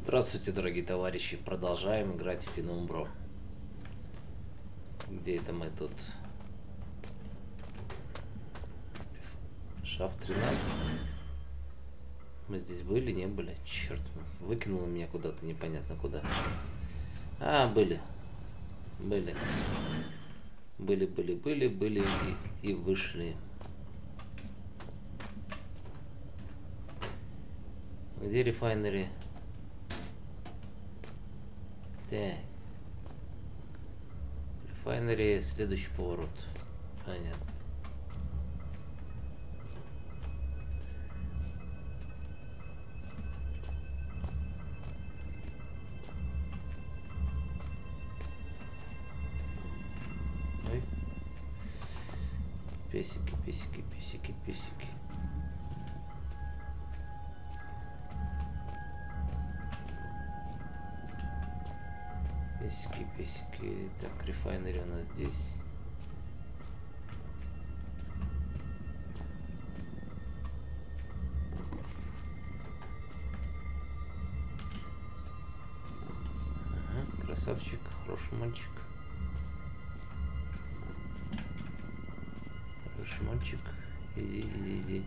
Здравствуйте, дорогие товарищи. Продолжаем играть в Penumbra. Где это мы тут? Шафт 13. Мы здесь были, не были? Черт, выкинуло меня куда-то, непонятно куда. А, были. Были. Были и вышли. Где рефайнери? Так. Рефайнери, следующий поворот. Понятно. Ой. Песики, песики, песики, песики. Песики, песики. Так, рефайнери у нас здесь. Ага, красавчик, хороший мальчик. Хороший мальчик. Иди, иди, иди.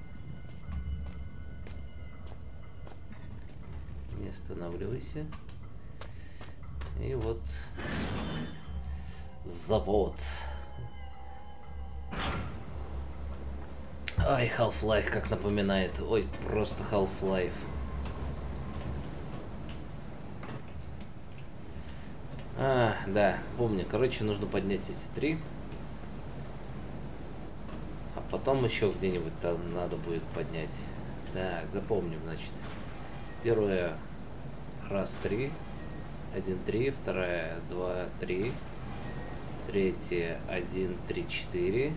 Не останавливайся. И вот завод. Ай, Half-Life как напоминает. Ой, просто Half-Life. А, да, помню. Короче, нужно поднять эти 3. А потом еще где-нибудь там надо будет поднять. Так, запомним, значит. Первое раз 3. 1, 3, вторая 2, 3, третья 1, 3, 4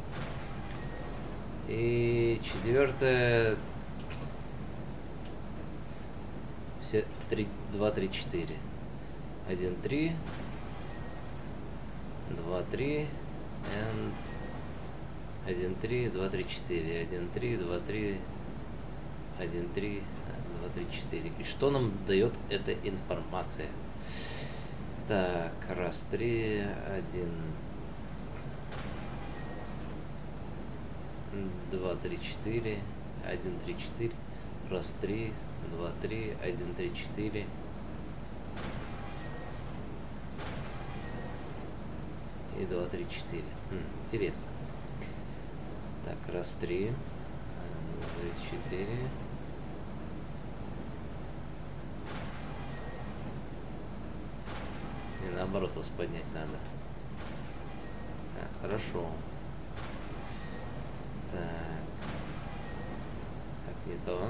и четвертая все 3, 2, 3, 4, 1, 3, 2, 3 and 1, 3, 2, 3, 4, 1, 3, 2, 3, 1, 3, 2, 3, 4. И что нам дает эта информация? Так, раз, 3, 1, 2, 3, 4, 1, 3, 4, раз, 3, 2, 3, 1, 3, 4. И 2, 3, 4. Интересно. Так, раз, 3, 2, 3, 4. И наоборот вас поднять надо. Так, хорошо. Так. Так, не то.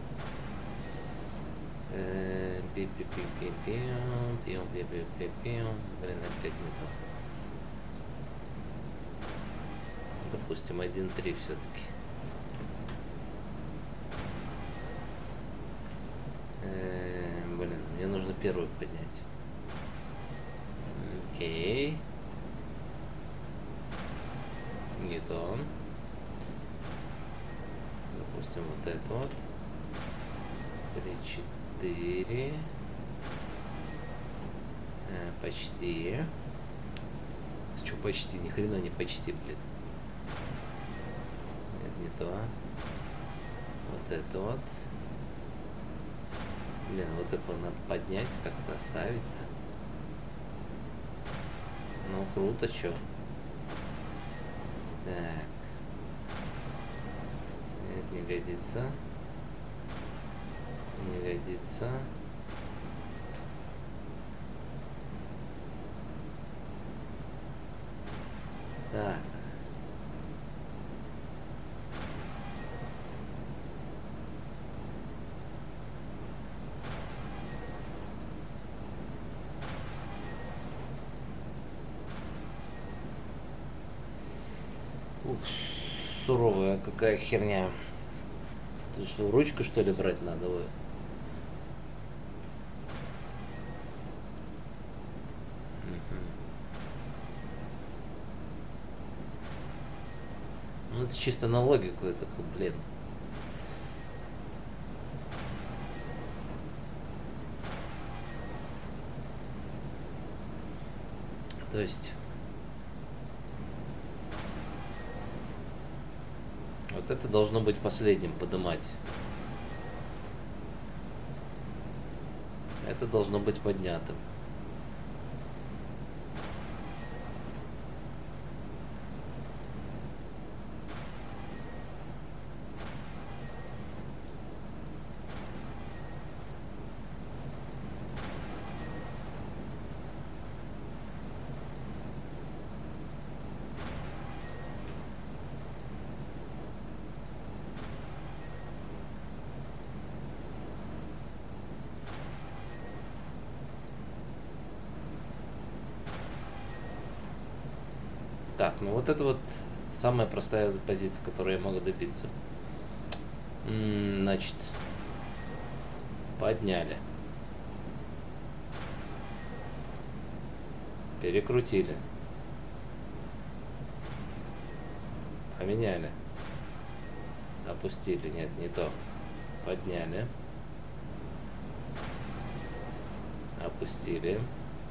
Пиу-пиу-пиу-пиу. Блин, опять не то. Допустим, 1-3 все-таки. Блин, мне нужно первую поднять. Окей. Не то. Допустим, вот это вот. 3, 4. Почти. Что почти? Ни хрена не почти, блин. Нет, не то. Вот это вот. Блин, вот это вот надо поднять, как-то оставить-то. Ну, круто, чё. Так. Нет, не годится. Не годится. Так. Ух, суровая какая херня. Ты что, ручку что ли брать надо? Вы? Ну это чисто на логику, это, блин. То есть вот это должно быть последним поднимать. Это должно быть поднятым. Так, ну вот это вот самая простая позиция, которой я могу добиться. Значит, подняли. Перекрутили. Поменяли. Опустили. Нет, не то. Подняли. Опустили.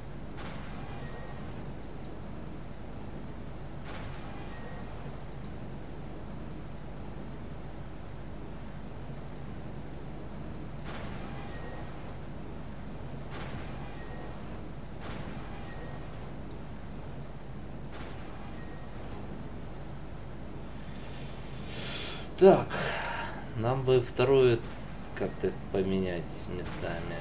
Так, нам бы вторую как-то поменять местами.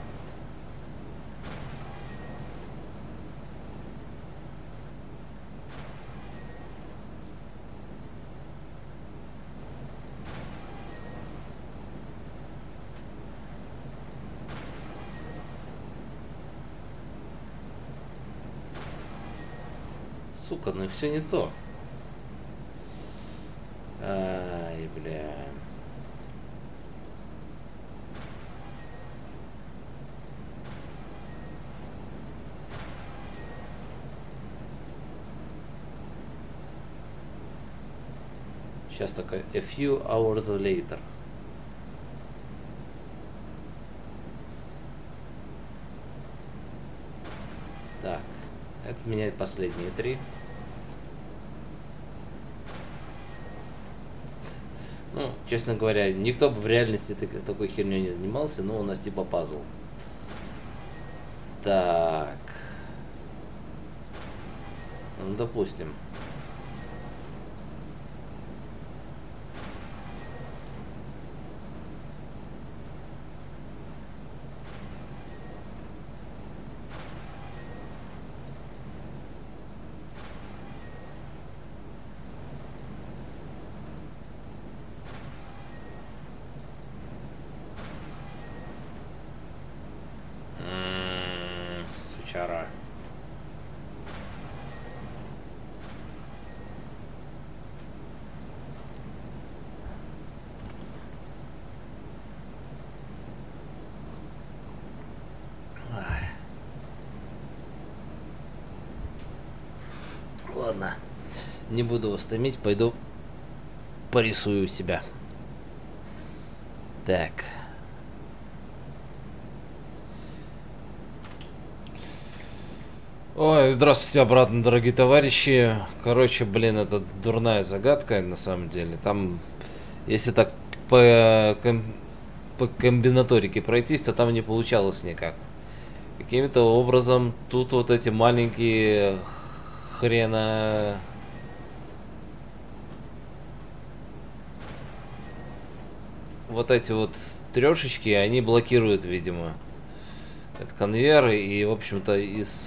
Сука, ну все не то. Ай, бля. Сейчас такой a few hours later. Так, это меняет последние три. Ну, честно говоря, никто бы в реальности такой херней не занимался, но у нас типа пазл. Так. Ну, допустим. Сучара. Ладно, не буду вас томить, пойду порисую себя. Так. Ой, здравствуйте обратно, дорогие товарищи. Короче, блин, это дурная загадка, на самом деле. Там, если так по комбинаторике пройтись, то там не получалось никак. Каким-то образом тут вот эти маленькие хрена... Вот эти вот трешечки, они блокируют, видимо, этот конвейер. И, в общем-то, из...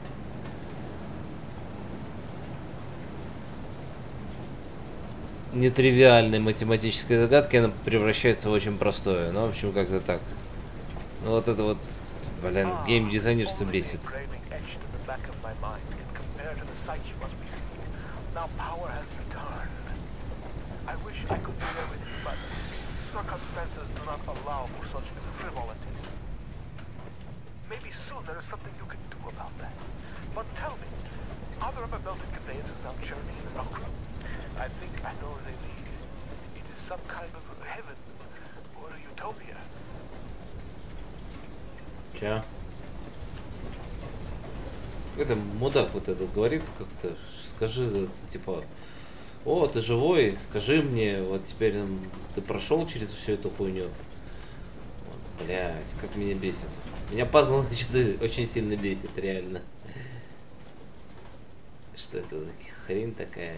нетривиальной математической загадки она превращается в очень простое. Ну, в общем, как-то так. Ну, вот это вот, блин, геймдизайнерство бесит. I think I know where they lead. It is some kind of heaven or a utopia. Че? Это мудак вот этот говорит как-то, скажи, типа, о, ты живой, скажи мне, вот теперь ты прошел через всю эту хуйню. Вот, блядь, как меня бесит. Меня пазл, значит, очень сильно бесит, реально. Что это за хрень такая?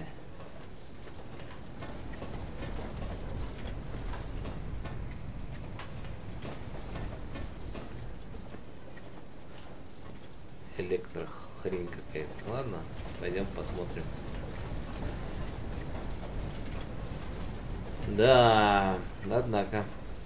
Электрохрень какая-то. Ладно, пойдем посмотрим. Да, однако.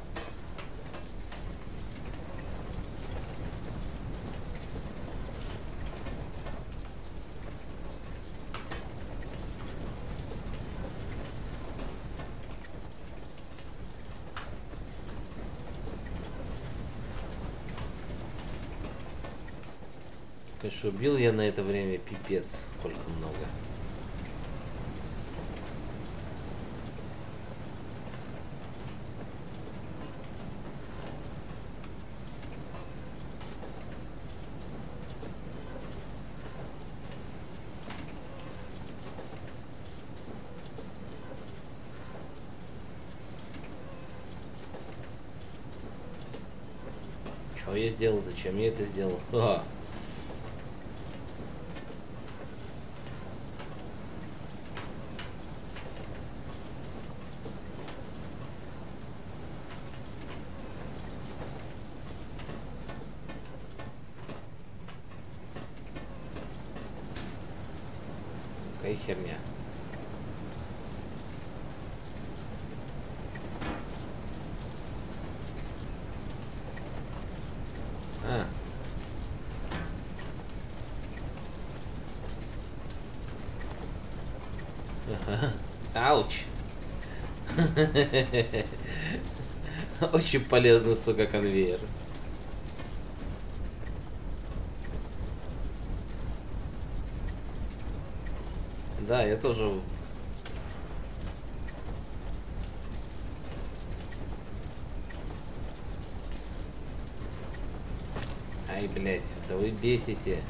Конечно, убил я на это время пипец, сколько много. Что я сделал? Зачем я это сделал? А. Какая херня. А. Ауч. Очень полезный, сука, конвейер. Да, я тоже... Ай, блядь, да вы бесите.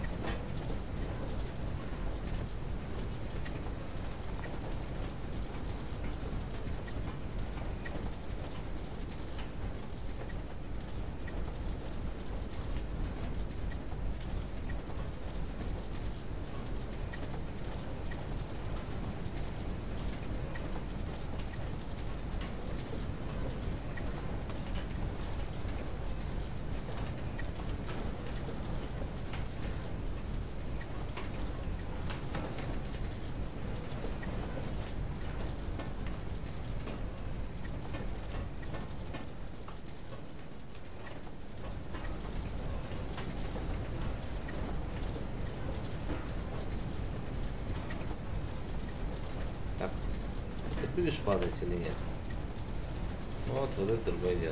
Так, ты будешь падать или нет? Вот это другое дело.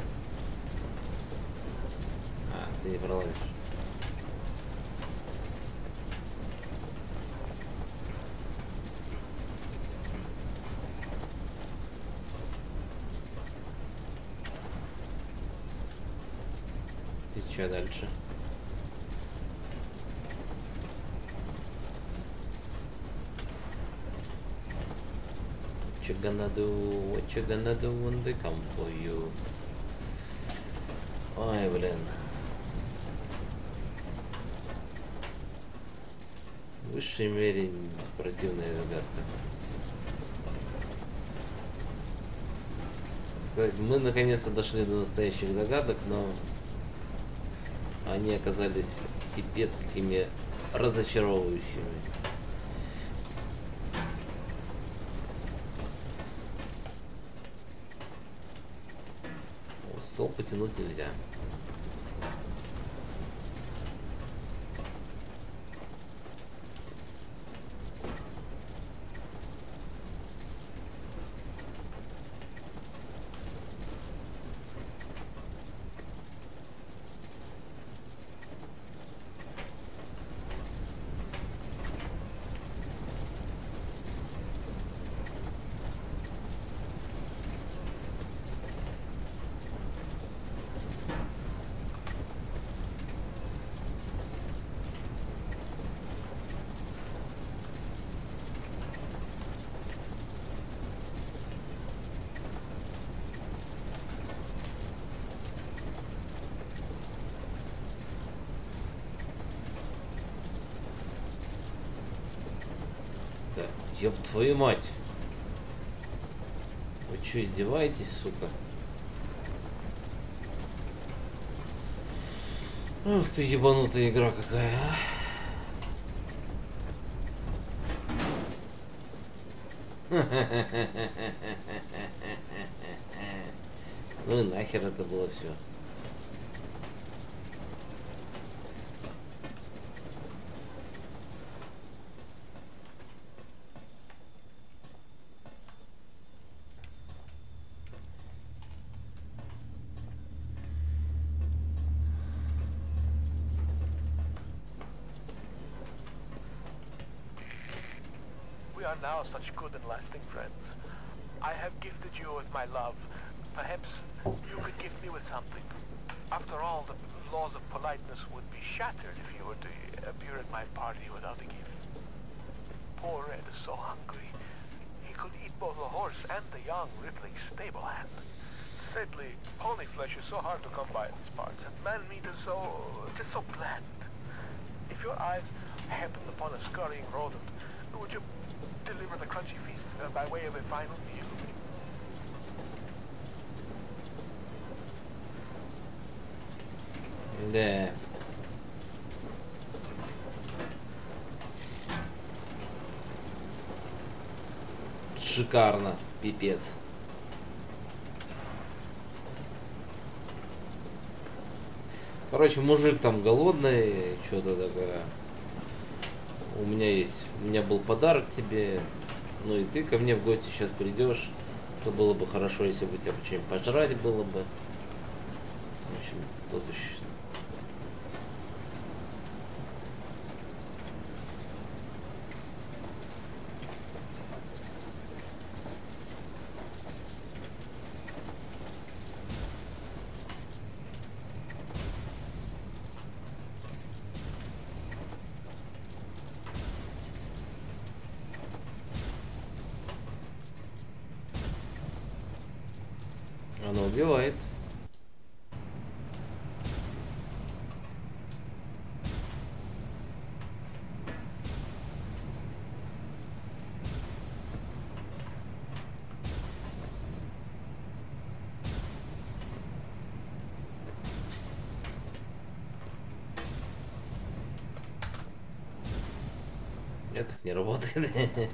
А, ты не пролазишь. И что дальше? What you gonna do? What you gonna do when they come for you? Ой, блин. В высшей мере противная загадка. Сказать, мы наконец-то дошли до настоящих загадок, но они оказались пипец какими разочаровывающими. Стол потянуть нельзя. Ёб твою мать. Вы что, издеваетесь, сука? Ах ты ебанутая игра какая, а? Ну и нахер это было все. We are now such good and lasting friends. I have gifted you with my love. Perhaps you could gift me with something. After all, the laws of politeness would be shattered if you were to appear at my party without a gift. Poor Red is so hungry. He could eat both the horse and the young Rippling stable hand. Sadly, pony flesh is so hard to come by in these parts, and man meat is just so bland. If your eyes happened upon a scurrying rodent, would you deliver the crunchy feast by way of a final meal? Да. Шикарно, пипец. Короче, мужик там голодный, что-то такое. У меня был подарок тебе. Ну и ты ко мне в гости сейчас придешь. То было бы хорошо, если бы тебе что-нибудь пожрать было бы. В общем, тут еще. Она убивает. Нет, не работает.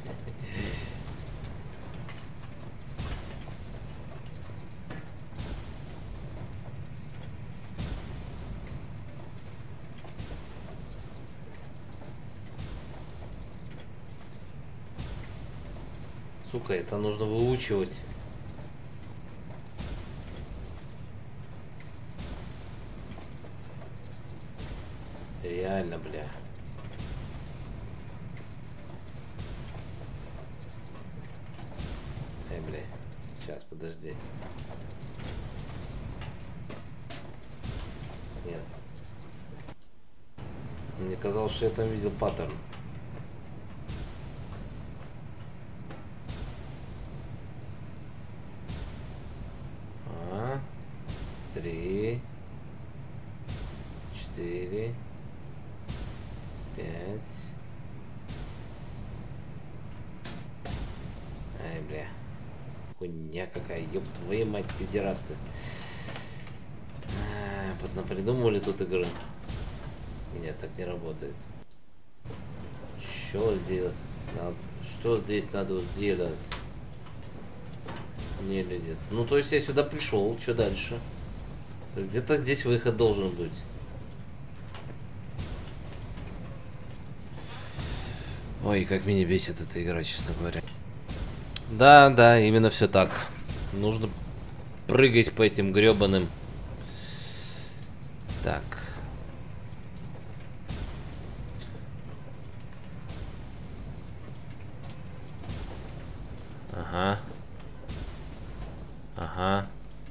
Сука, это нужно выучивать. Реально, бля. Бля. Сейчас, подожди. Нет. Мне казалось, что я там видел паттерн. Три, 4, 5. Ай, бля. Хуйня какая, ёб твою мать, пидерасты. Поднапридумывали тут игры. Нет, так не работает. Что здесь надо? Что здесь надо сделать? Не летит. Ну, то есть я сюда пришел, что дальше? Где-то здесь выход должен быть. Ой, как меня бесит эта игра, честно говоря. Да, да, именно все так. Нужно прыгать по этим гребаным. Так. Ага. Ага.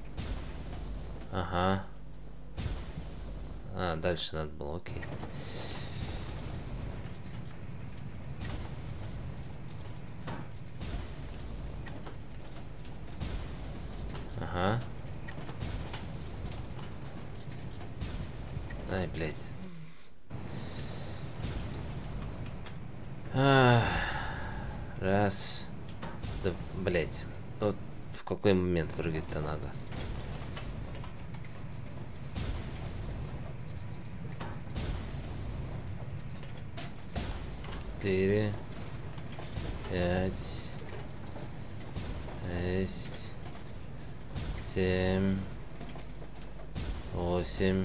Ага. А, дальше надо было, окей. Ага. Ай, блядь. Раз. Да, блять. Вот в какой момент прыгать-то надо? Четыре. 5. 6. 7. 8.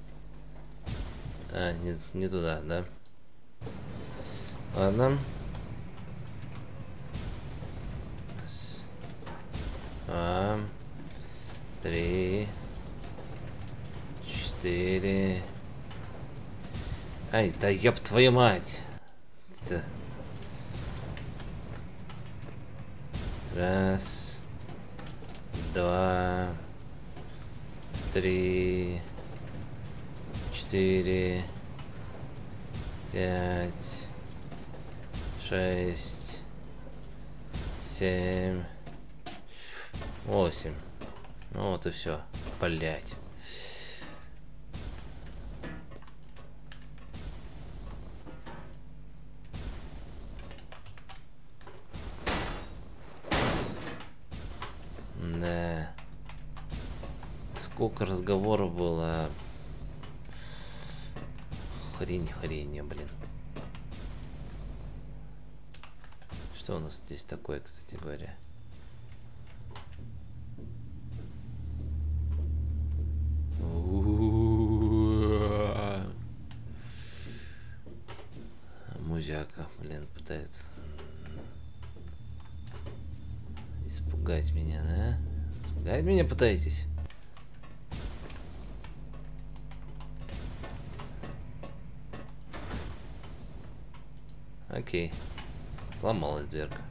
А, не туда, да? Ладно. Раз, 2, 3, 4. Ай, да ёб твою мать. Это... Раз, 2, 3, 4, 5, 6, 7, 8. Ну вот и все. Блять. Да. Сколько разговоров было. Хрень, блин. Что у нас здесь такое, кстати говоря? Музяка, блин, пытается испугать меня, да? Испугать меня пытаетесь? Окей. Сломалась дверка.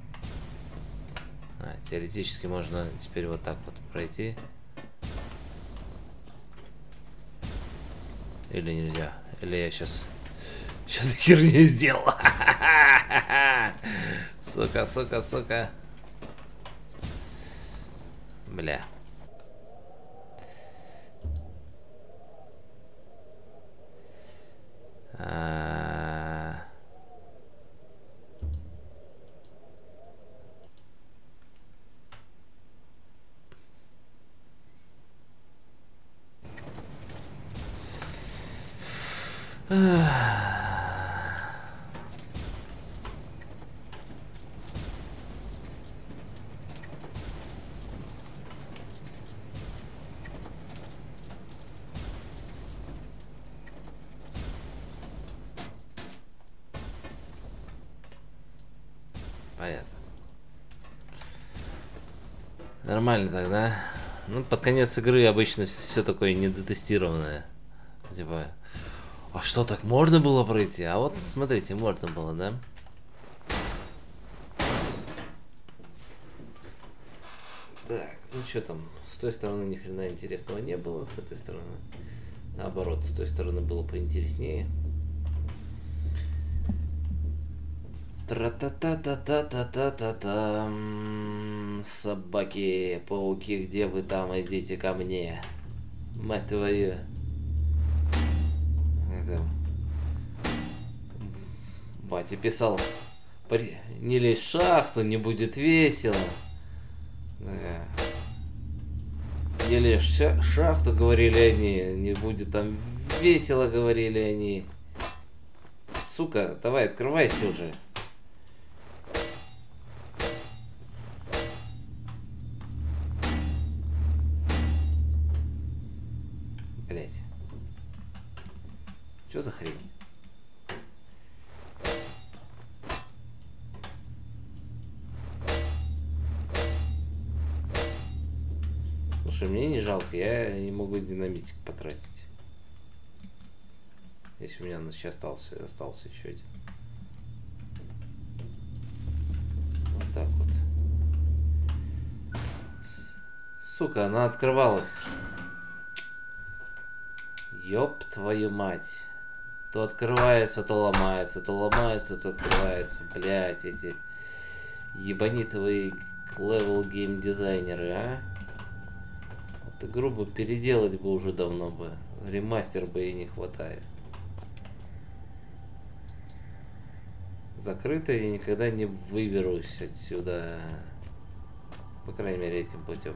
А, теоретически можно теперь вот так вот пройти. Или нельзя? Или я сейчас херню сделал? Сука. Бля. Понятно. Нормально тогда. Ну, под конец игры обычно все такое недотестированное. Типа, а что, так можно было пройти? А вот, смотрите, можно было, да? Так, ну что там? С той стороны ни хрена интересного не было, с этой стороны. Наоборот, с той стороны было поинтереснее. Тра-та-та-та-та-та-та-та. Собаки, пауки, где вы там? Идите ко мне. Мать твою. Батя писал, не лезь в шахту, не будет весело. Да. Не лезь в шахту, говорили они, не будет там весело, говорили они. Сука, давай, открывайся уже. Блять. Что за хрень? Слушай, мне не жалко, я не могу динамитик потратить. Если у меня сейчас остался еще один. Вот так вот. Сука, она открывалась. Ёб твою мать. То открывается, то ломается, то ломается, то открывается. Блять, эти ебанитовые левел гейм дизайнеры, а? Вот игру бы переделать бы уже давно бы. Ремастер бы и не хватает. закрыто, и никогда не выберусь отсюда. По крайней мере, этим путем.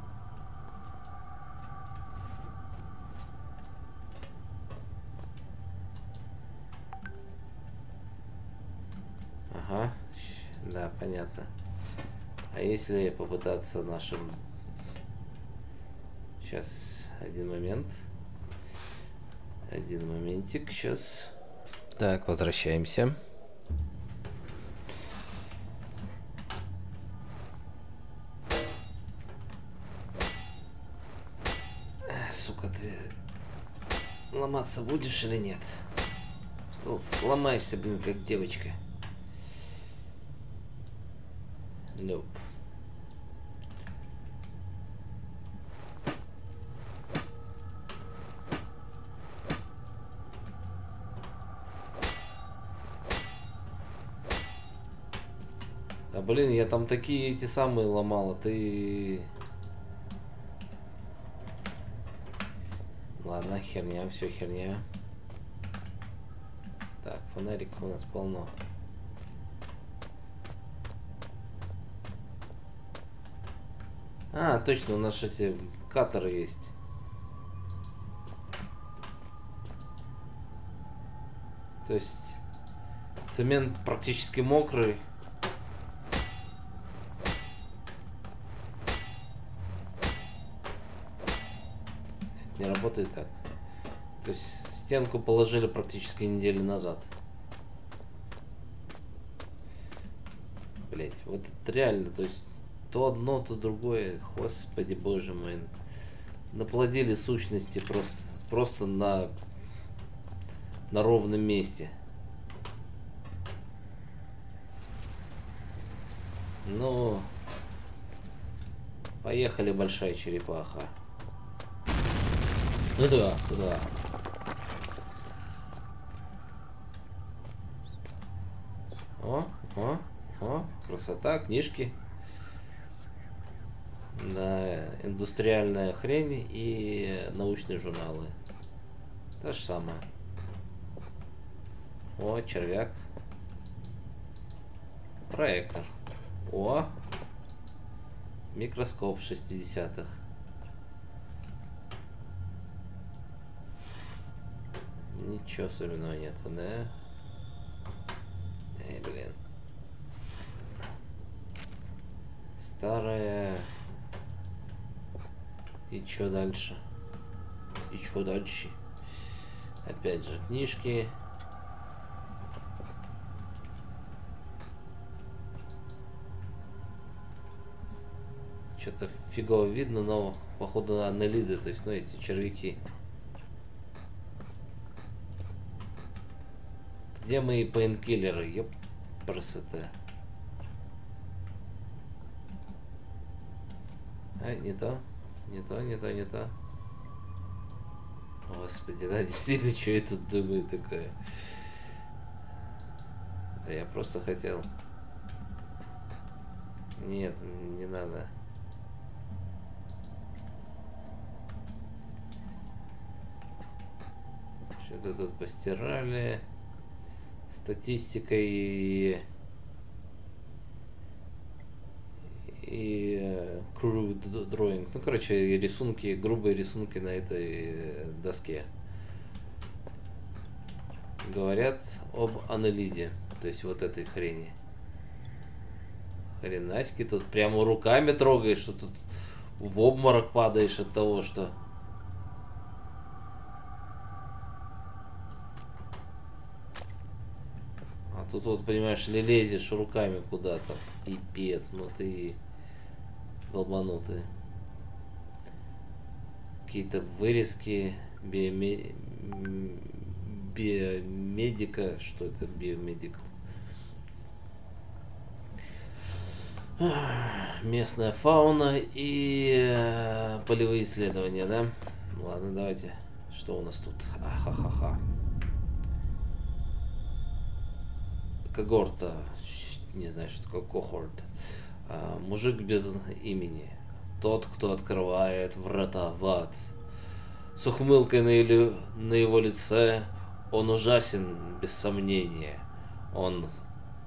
Ага, да, понятно. А если попытаться нашим... Сейчас, один момент. Один моментик, сейчас. Так, возвращаемся. Сука, ты ломаться будешь или нет? Что сломаешься, блин, как девочка. Nope. А блин, я там такие эти самые ломала, ты... Ладно, херня, все херня. Так, фонариков у нас полно. А, точно, у нас эти катеры есть. То есть цемент практически мокрый. Не работает так. То есть стенку положили практически неделю назад. Блять, вот это реально, то есть то одно, то другое, господи боже мой, наплодили сущности просто на ровном месте. Ну, поехали, большая черепаха. Ну да, да. О, красота, книжки. Да, индустриальная хрень и научные журналы. То же самое. О, червяк. Проектор. О, микроскоп 60-х. Ничего особенного нет, да? Эй, блин. Старая. И чё дальше? И чё дальше? Опять же, книжки. Что-то фигово видно, но походу на аннелиды, то есть, ну, эти червяки. Где мои пейнкиллеры? Ёп, красота. А, не то. Не то, не то, не то. Господи, да, действительно, что я тут думаю такое? Да я просто хотел. Нет, не надо. Что-то тут постирали. Статистика и crude drawing. Ну, короче, рисунки, грубые рисунки на этой доске. Говорят об аннелиде. То есть вот этой хрени. Хренаськи, тут прямо руками трогаешь, что тут в обморок падаешь от того, что... А тут вот, понимаешь, лезешь руками куда-то. Пипец, ну ты долбанутый. Какие-то вырезки биомедика. Что это биомедик? Местная фауна и полевые исследования, да? Ладно, давайте. Что у нас тут? Ахахаха. Когорта. Не знаю, что такое кохорт. Мужик без имени. Тот, кто открывает врата в ад. С ухмылкой на его лице. Он ужасен, без сомнения. Он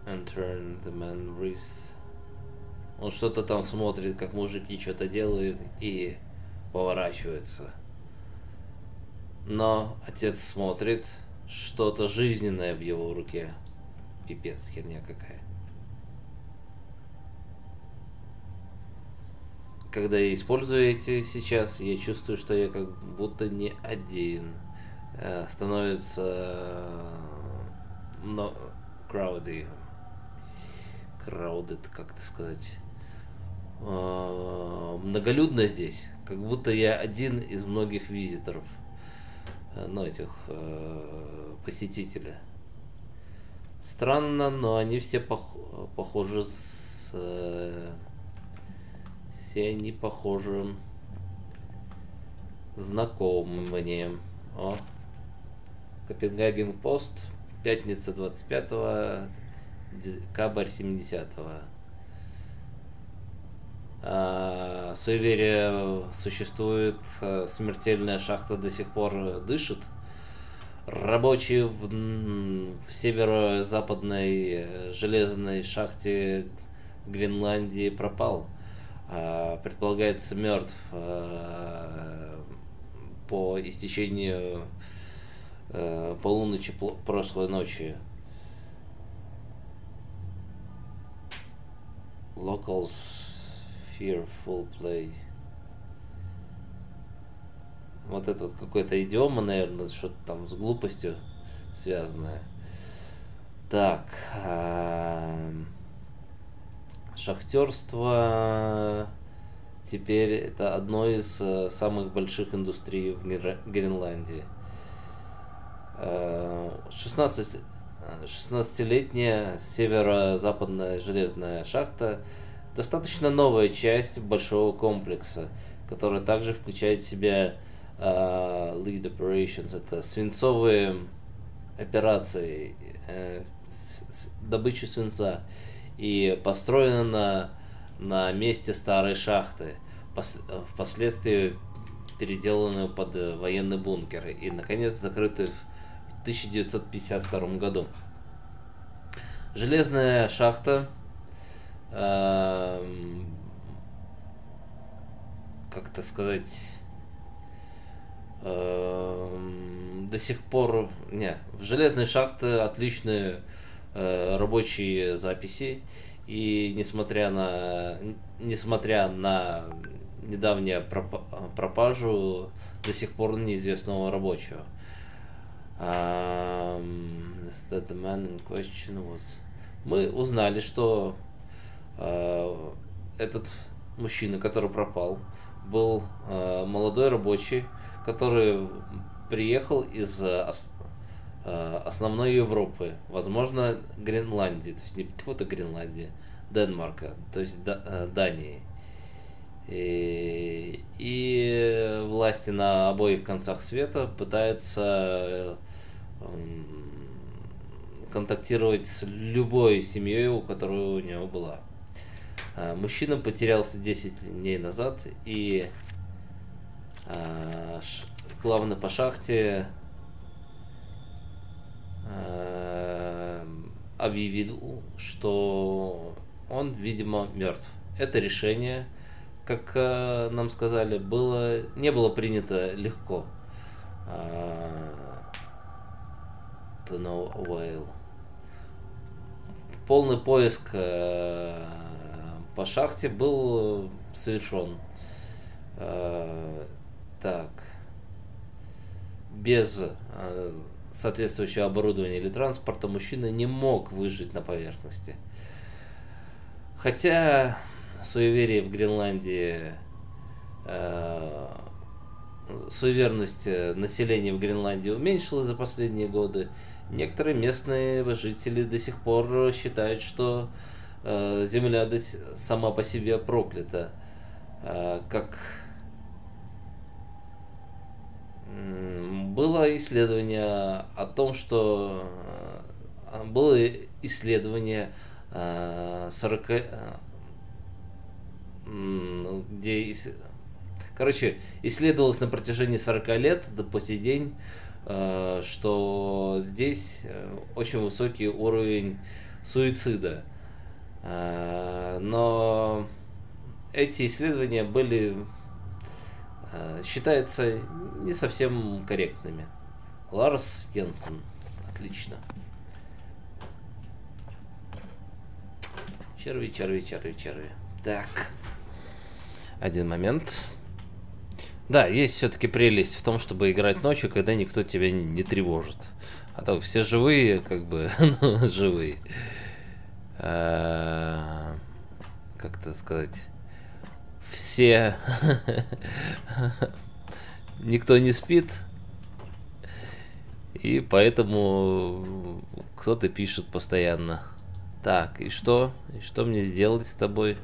and turn the man wrist. Он что-то там смотрит, как мужики что-то делают и поворачивается. Но отец смотрит, что-то жизненное в его руке. Пипец, херня какая. Когда я использую эти сейчас, я чувствую, что я как будто не один. Становится crowded, как это сказать, многолюдно здесь, как будто я один из многих визиторов, этих посетителей. Странно, но они все похожи все они похожи знакомы мне. О, Копенгаген Пост, пятница 25 декабря 70-го. Суеверие существует, смертельная шахта до сих пор дышит. Рабочий в северо-западной железной шахте Гренландии пропал. Предполагается мертв по истечению полуночи прошлой ночи. Locals fearful play. Вот это вот какой-то идиома, наверное, что-то там с глупостью связанное. Так. Шахтерство теперь это одно из самых больших индустрий в Гренландии. 16-летняя северо-западная железная шахта достаточно новая часть большого комплекса, которая также включает в себя lead operations, это свинцовые операции, добычи свинца, и построена на месте старой шахты, впоследствии переделанную под военный бункер и, наконец, закрытую в 1952 году. Железная шахта, как-то сказать, до сих пор... в железной шахте отличные рабочие записи, и несмотря на недавнюю пропажу до сих пор неизвестного рабочего. That the man in question was... Мы узнали, что этот мужчина, который пропал, был молодой рабочий, который приехал из основной Европы, возможно, Гренландии, то есть не какой-то Гренландии, Денмарка, то есть Дании. И власти на обоих концах света пытаются контактировать с любой семьей, у которой у него была. Мужчина потерялся 10 дней назад, и главный по шахте объявил, что он, видимо, мертв. Это решение, как нам сказали, не было принято легко. To no avail. Полный поиск по шахте был совершен. Так. Без соответствующего оборудования или транспорта мужчина не мог выжить на поверхности. Хотя суеверие в Гренландии, суеверность населения в Гренландии уменьшилась за последние годы, некоторые местные жители до сих пор считают, что земля сама по себе проклята. Как было исследование о том, что было исследование 40, где, исследовалось на протяжении 40 лет по сей день, что здесь очень высокий уровень суицида. Но эти исследования были, считаются, не совсем корректными. Ларс Йенсен. Отлично. Черви, черви, черви, черви. Так. Один момент. Да, есть все-таки прелесть в том, чтобы играть ночью, когда никто тебя не тревожит. А то все живые, как бы, ну, живые. Как это сказать? Все... Никто не спит. И поэтому кто-то пишет постоянно. Так, и что? И что мне сделать с тобой?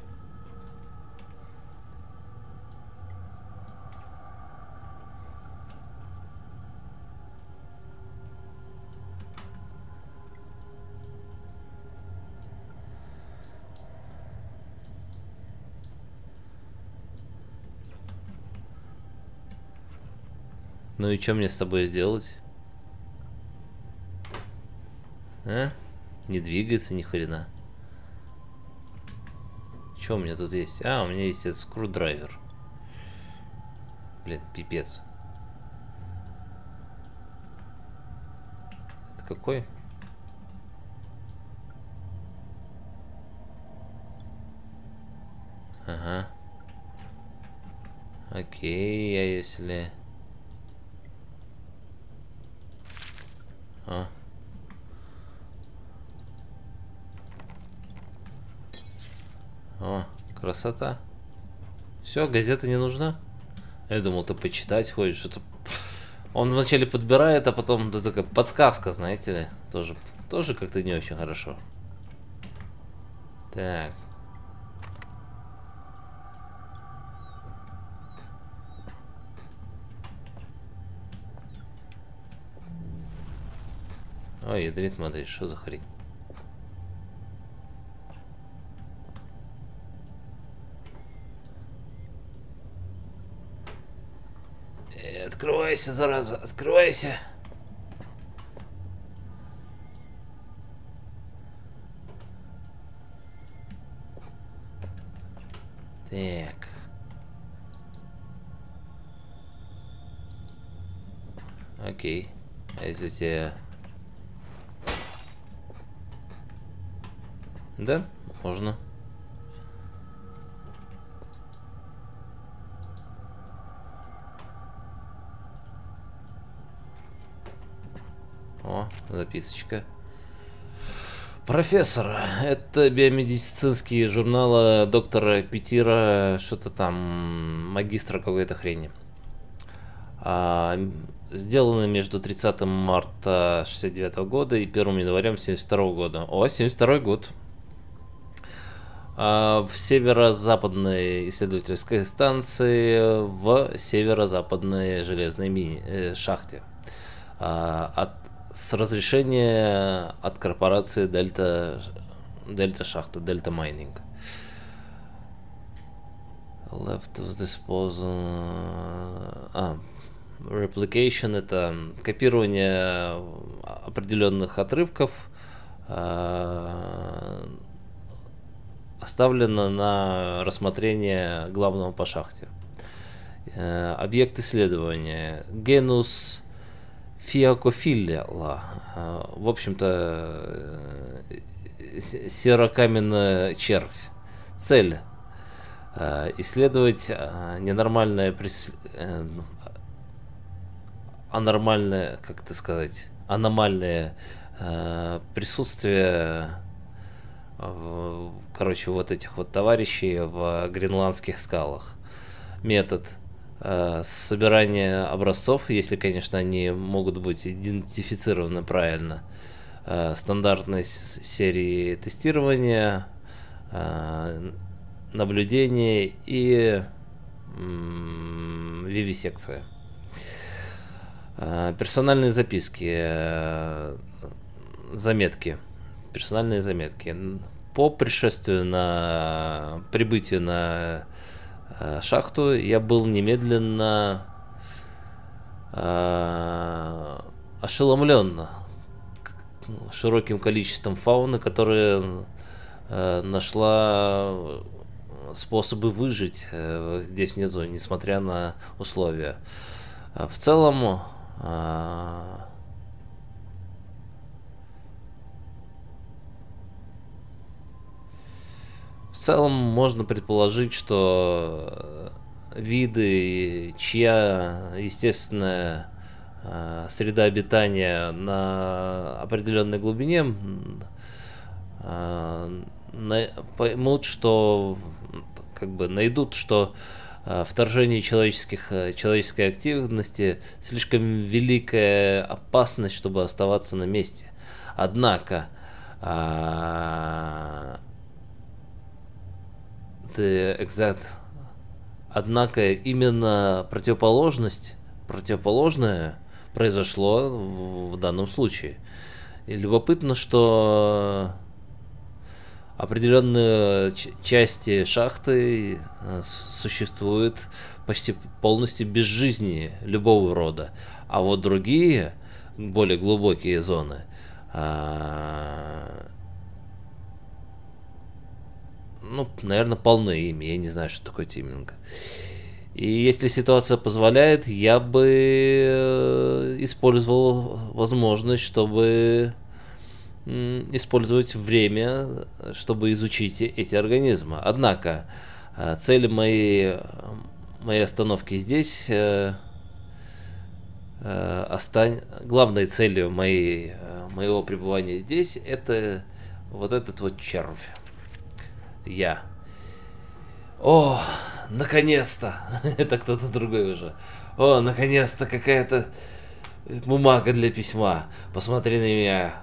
Ну и что мне с тобой сделать? А? Не двигается ни хрена. Что у меня тут есть? А, у меня есть этот скрудрайвер. Блин, пипец. Это какой? Ага. Окей, а если... А. О, красота. Все, газета не нужна? Я думал, ты почитать хочешь, что-то... Он вначале подбирает, а потом да, такая подсказка, знаете ли. Тоже как-то не очень хорошо. Так. Ой, ядрит Мадрид, что за хрень? Открывайся, зараза, открывайся. Так. Окей. А если тебе... Да, можно. О, записочка. Профессор, это биомедицинские журналы доктора Петира, что-то там, магистра какой-то хрени. Сделаны между 30 марта 69 года и 1 январем 72 года. О, 72 год. В северо-западной исследовательской станции в северо-западной железной шахте. С разрешения от корпорации Дельта Шахта, Дельта Майнинг. Left of disposal. Replication — это копирование определенных отрывков, оставлено на рассмотрение главного по шахте. Объект исследования Genus Фиокофилла. В общем-то, серокаменный червь. Цель исследовать аномальное, как это сказать, аномальное присутствие, короче, вот этих вот товарищей в гренландских скалах. Метод собирания образцов, если, конечно, они могут быть идентифицированы правильно, стандартной серии тестирования, наблюдения и вивисекция. Персональные записки, заметки, персональные заметки. По прибытию на шахту я был немедленно ошеломлен широким количеством фауны, которая нашла способы выжить здесь внизу, несмотря на условия. В целом, можно предположить, что виды, чья естественная среда обитания на определенной глубине, поймут, что найдут, что вторжение человеческой активности слишком великая опасность, чтобы оставаться на месте. Однако именно противоположное произошло в данном случае. И любопытно, что определенные части шахты существуют почти полностью без жизни любого рода, а вот другие, более глубокие зоны, наверное, полны ими. Я не знаю, что такое тиминг. И если ситуация позволяет, я бы использовал возможность, чтобы использовать время, чтобы изучить эти организмы. Однако, цель моей остановки здесь, главной целью моего пребывания здесь, это вот этот вот червь. О, наконец-то! Это кто-то другой уже. О, наконец-то какая-то бумага для письма. Посмотри на меня.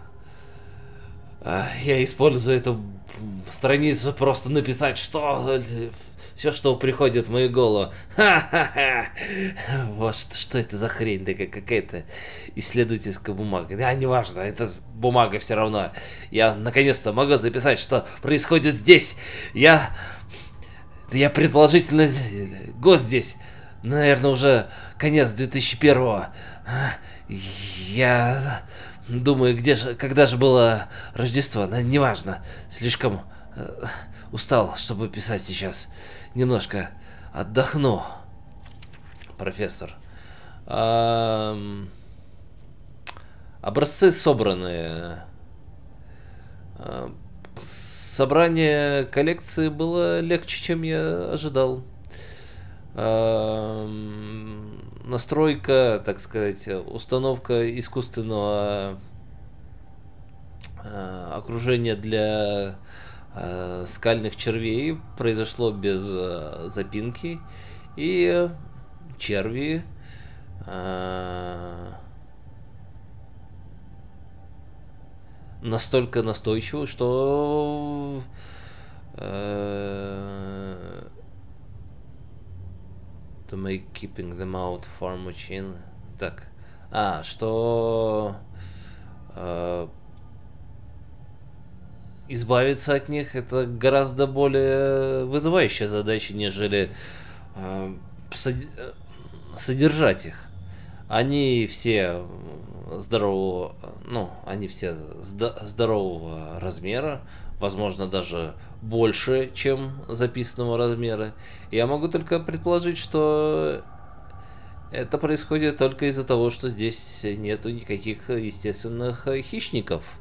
Я использую эту страницу просто написать все, что приходит в мою голову. Ха-ха-ха! Вот что это за хрень такая, какая-то исследовательская бумага. Да, неважно, это бумага все равно. Я наконец-то могу записать, что происходит здесь. Я предположительно год здесь. Наверное, уже конец 2001-го. Я думаю, когда же было Рождество. Неважно. Слишком устал, чтобы писать сейчас. Немножко отдохну, профессор. Образцы собраны. Собрание коллекции было легче, чем я ожидал. Настройка, так сказать, установка искусственного окружения для скальных червей произошло без запинки, и черви настолько настойчивы, что to make keeping them out far much in. Так, что избавиться от них — это гораздо более вызывающая задача, нежели содержать их. Они все здорового размера, возможно, даже больше, чем записанного размера. Я могу только предположить, что это происходит только из-за того, что здесь нету никаких естественных хищников.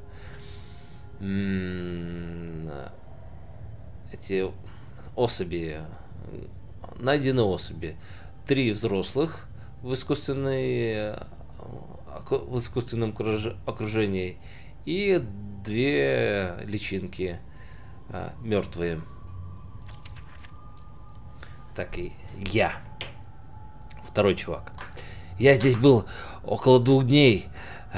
Эти особи, найдены особи. 3 взрослых в искусственном окружении и 2 личинки мертвые. Так и я. Второй чувак. Я здесь был около 2 дней.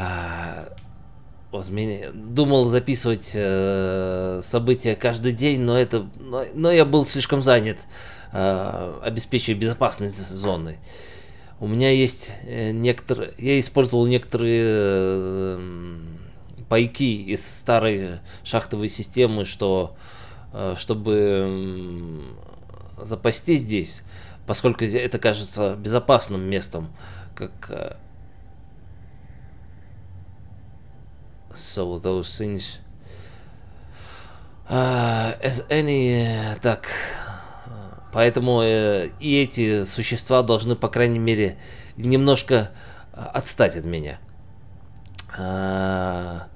Думал записывать события каждый день, но я был слишком занят, обеспечивая безопасность зоны. У меня есть я использовал некоторые пайки из старой шахтовой системы, чтобы запастись здесь, поскольку это кажется безопасным местом, как So those things as any... Так, поэтому и эти существа должны, по крайней мере, немножко отстать от меня. К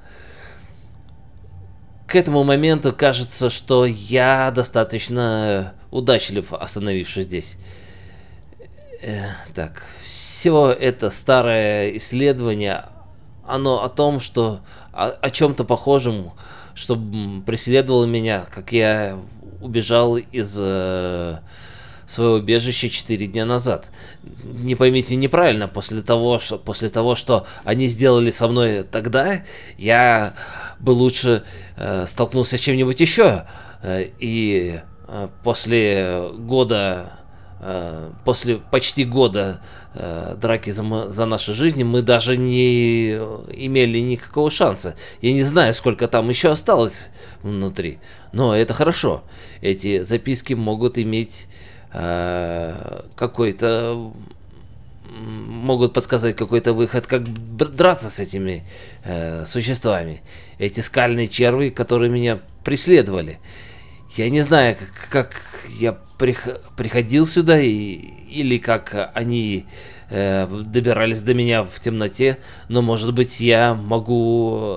этому моменту кажется, что я достаточно удачлив, остановившись здесь. Так, все это старое исследование, оно о том, что о чем-то похожем, что преследовало меня, как я убежал из своего убежища 4 дня назад. Не поймите неправильно, после того, что они сделали со мной тогда, я бы лучше столкнулся с чем-нибудь еще. И после почти года драки за наши жизни мы даже не имели никакого шанса. Я не знаю, сколько там еще осталось внутри, но это хорошо. Эти записки могут иметь могут подсказать какой-то выход, как драться с этими существами. Эти скальные черви, которые меня преследовали. Я не знаю, как я приходил сюда или как они добирались до меня в темноте, но, может быть, я могу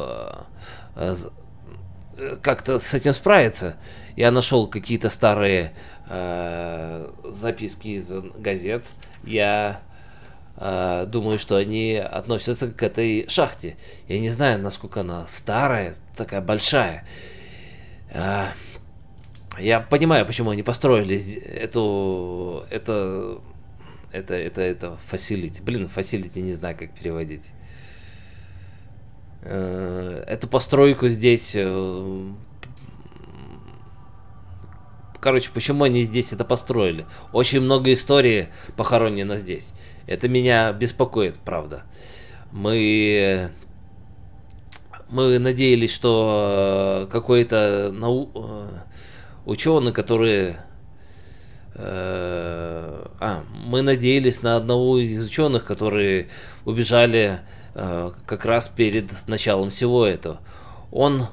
как-то с этим справиться. Я нашел какие-то старые записки из газет. Я думаю, что они относятся к этой шахте. Я не знаю, насколько она старая, такая большая. Я понимаю, почему они построили это facility. Блин, facility не знаю, как переводить. Эту постройку здесь... Короче, почему они здесь это построили? Очень много историй похоронено здесь. Это меня беспокоит, правда. Мы надеялись, что какой-то ученый, который... мы надеялись на одного из ученых, которые убежали как раз перед началом всего этого. Он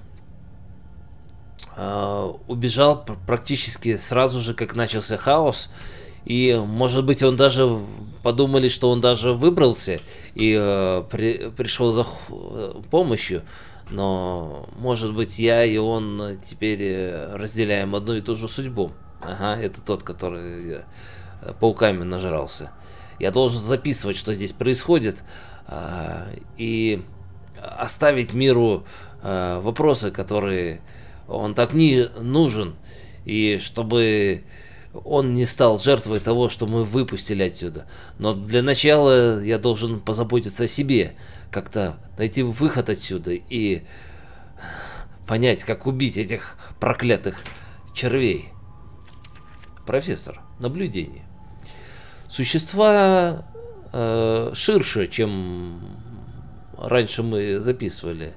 убежал практически сразу же, как начался хаос. И, может быть, он даже... Подумали, что он даже выбрался и пришел за помощью. Но, может быть, я и он теперь разделяем одну и ту же судьбу. Ага, это тот, который пауками нажрался. Я должен записывать, что здесь происходит, и оставить миру вопросы, которые он так не нужен, и чтобы он не стал жертвой того, что мы выпустили отсюда. Но для начала я должен позаботиться о себе, как-то найти выход отсюда и понять, как убить этих проклятых червей. Профессор, наблюдение. Существа ширше, чем раньше мы записывали.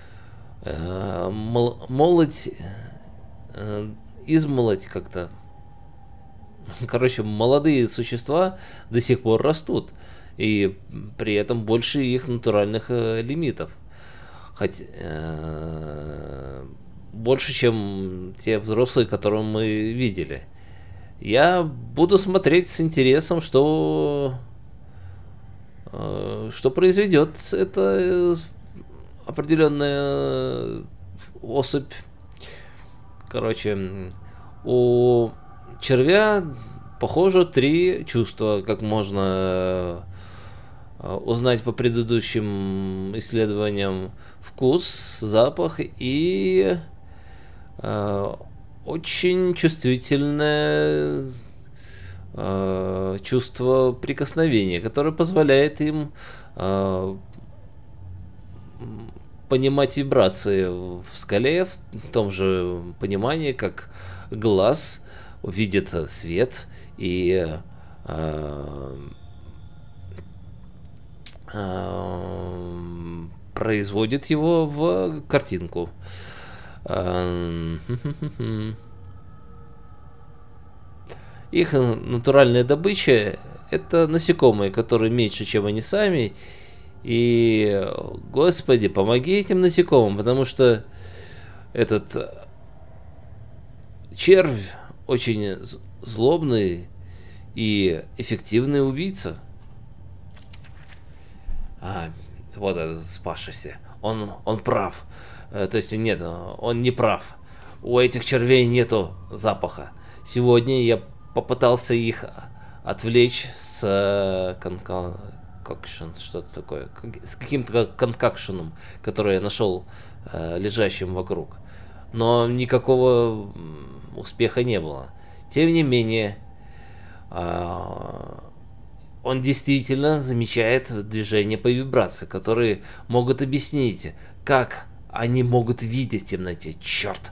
Молоть, измолоть как-то. Короче, молодые существа до сих пор растут. И при этом больше их натуральных лимитов. Хотя больше, чем те взрослые, которые мы видели. Я буду смотреть с интересом, что произведет эта определенная особь. Короче, у червя, похоже, 3 чувства, как можно узнать по предыдущим исследованиям: вкус, запах и очень чувствительное чувство прикосновения, которое позволяет им понимать вибрации в скале в том же понимании, как глаз видит свет и производит его в картинку. Их натуральная добыча — это насекомые, которые меньше, чем они сами, И, господи, помоги этим насекомым, потому что этот червь очень злобный и эффективный убийца. Вот этот спасшийся. Он прав. То есть нет, он не прав. У этих червей нету запаха. Сегодня я попытался их отвлечь с что-то такое, с каким-то конкакшеном, который я нашел лежащим вокруг. Но никакого успеха не было. Тем не менее, он действительно замечает движения по вибрации, которые могут объяснить, как они могут видеть в темноте. Черт!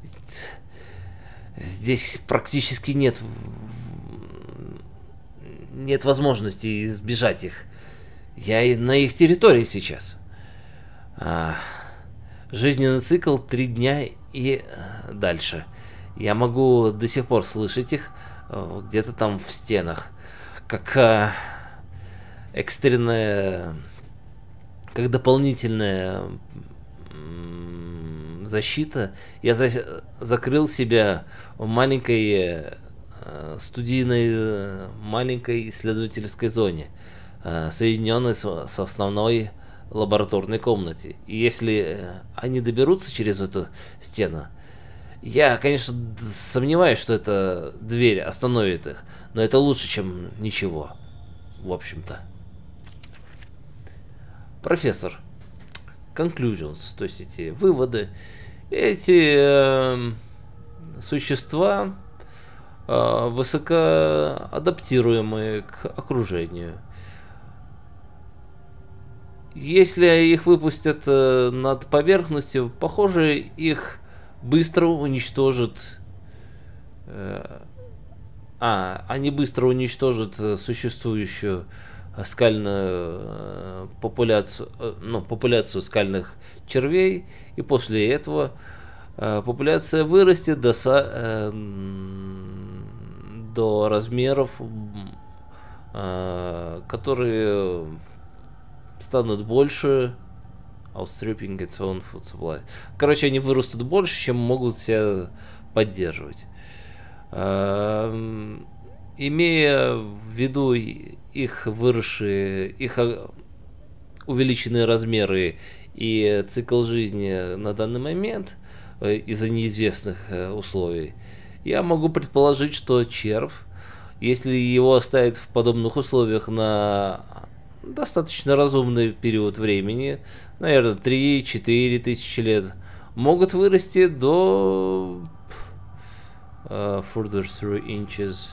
Здесь практически нет возможности избежать их. Я на их территории сейчас. Жизненный цикл 3 дня и дальше. Я могу до сих пор слышать их где-то там в стенах. Как экстренная, как дополнительная защита, я закрыл себя в маленькой студийной, маленькой исследовательской зоне, соединенной с основной лабораторной комнатой. И если они доберутся через эту стену, я, конечно, сомневаюсь, что эта дверь остановит их, но это лучше, чем ничего, в общем-то. Профессор, conclusions, то есть эти выводы, эти существа высокоадаптируемые к окружению. Если их выпустят над поверхностью, похоже, их быстро уничтожат. Они быстро уничтожат существующую скальную популяцию скальных червей, и после этого популяция вырастет до размеров, которые станут больше. Outstripping its own food supply. Короче, они вырастут больше, чем могут себя поддерживать. Имея в виду их выросшие, их увеличенные размеры и цикл жизни на данный момент из-за неизвестных условий, я могу предположить, что червь, если его оставить в подобных условиях на достаточно разумный период времени, наверное, 3-4 тысячи лет, могут вырасти до further 3 inches,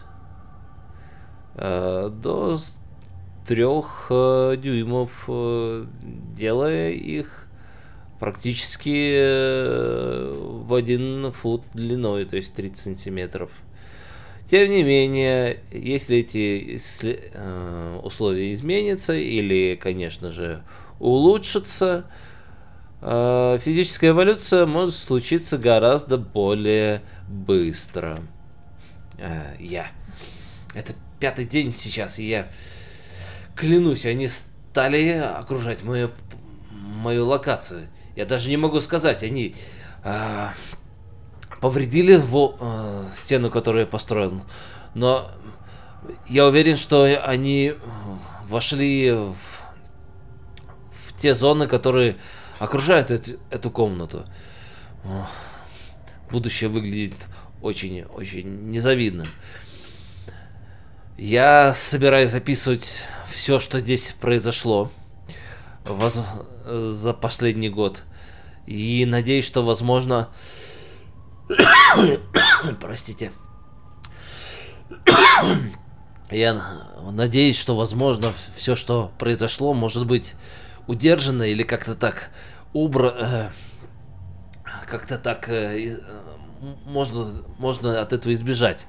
до 3 дюймов, делая их практически в 1 фут длиной, то есть 30 сантиметров. Тем не менее, если эти условия изменятся или, конечно же, улучшатся, физическая эволюция может случиться гораздо более быстро. Это 5-й день сейчас, и я клянусь, они стали окружать мою локацию. Я даже не могу сказать, они повредили стену, которую я построил, но я уверен, что они вошли в те зоны, которые окружают эту комнату. Будущее выглядит очень незавидным. Я собираюсь записывать все, что здесь произошло за последний год, и надеюсь, что возможно... Простите. Я надеюсь, что возможно все, что произошло, может быть удержано или как-то так можно от этого избежать.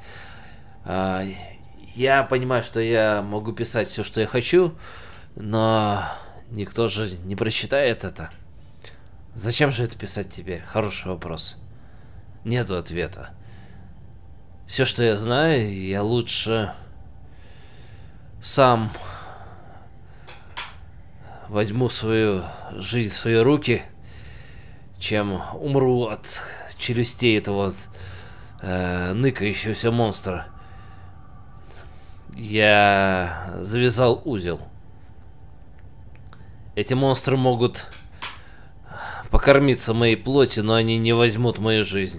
Я понимаю, что я могу писать все, что я хочу, но никто же не прочитает это. Зачем же это писать теперь? Хороший вопрос. Нету ответа. Все, что я знаю, я лучше сам возьму свою жизнь в свои руки, чем умру от челюстей этого ныкающегося монстра. Я завязал узел. Эти монстры могут покормиться моей плотью, но они не возьмут мою жизнь.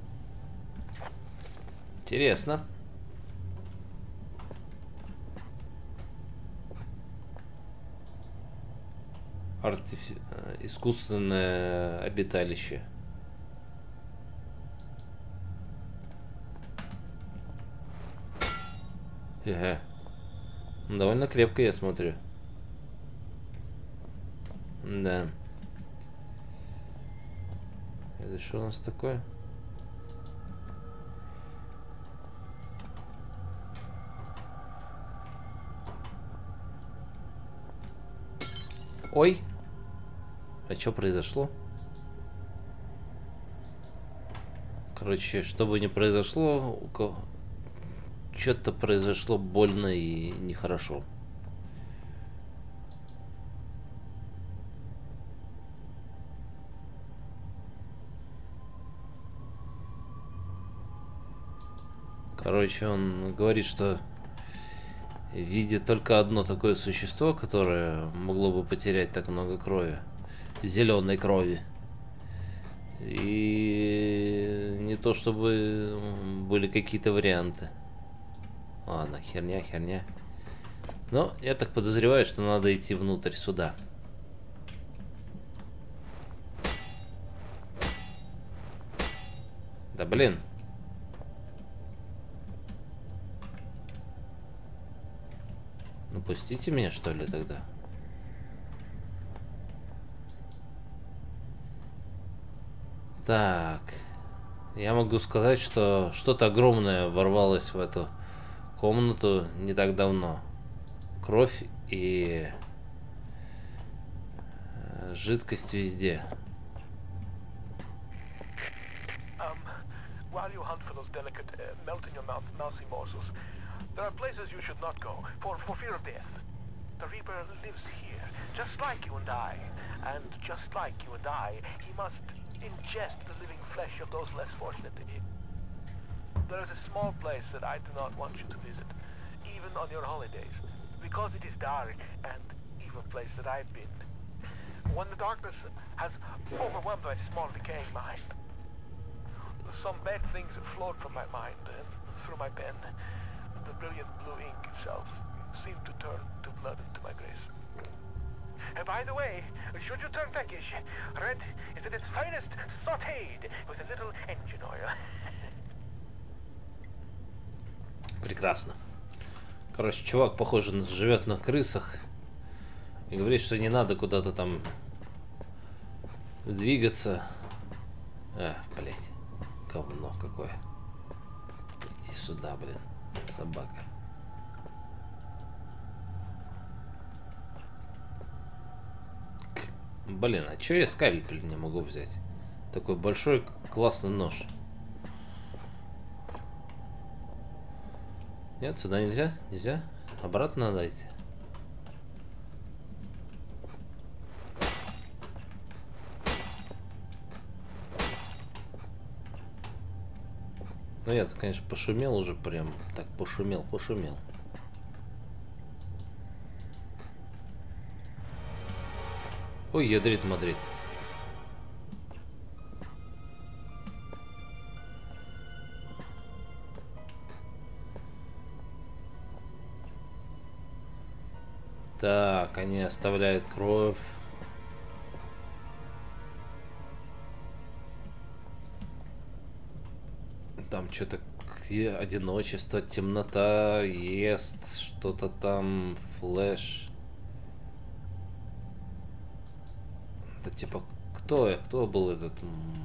Интересно. Искусственное обиталище. Ага. Довольно крепко, я смотрю. Да. Это что у нас такое? Ой. А что произошло? Короче, что бы ни произошло, что-то произошло больно и нехорошо. Короче, он говорит, что видит только одно такое существо, которое могло бы потерять так много крови. Зеленой крови. И не то чтобы были какие-то варианты. Ладно, херня. Но я так подозреваю, что надо идти внутрь сюда. Да блин. Ну пустите меня, что ли, тогда? Так. Я могу сказать, что что-то огромное ворвалось в эту комнату не так давно. Кровь и жидкость везде. While you hunt for those delicate, melt-in-your-mouth mousy morsels, there are places you should not go, for fear of death. The Reaper lives here, just like you and I. And just like you and I, he must ingest the living flesh of those less fortunate than him. There is a small place that I do not want you to visit, even on your holidays, because it is dark and evil place that I've been. When the darkness has overwhelmed my small decaying mind, some bad things flowed from my mind and through my pen. The brilliant blue ink itself seemed to turn to blood into my grace. And by the way, should you turn peckish, red is at its finest sautéed with a little engine oil. Прекрасно. Короче, чувак, похоже, живет на крысах и говорит, что не надо куда-то там двигаться. Блять. Говно какое. Иди сюда, блин, собака. Блин, а чё я скальпель не могу взять? Такой большой классный нож. Нет, сюда нельзя? Нельзя? Обратно надо идти. Ну я, конечно, пошумел уже прям. Так, пошумел. Ой, ядрит Мадрид. Так, они оставляют кровь. Там что-то одиночество, темнота, ест, что-то там, флэш. Это типа, кто был этот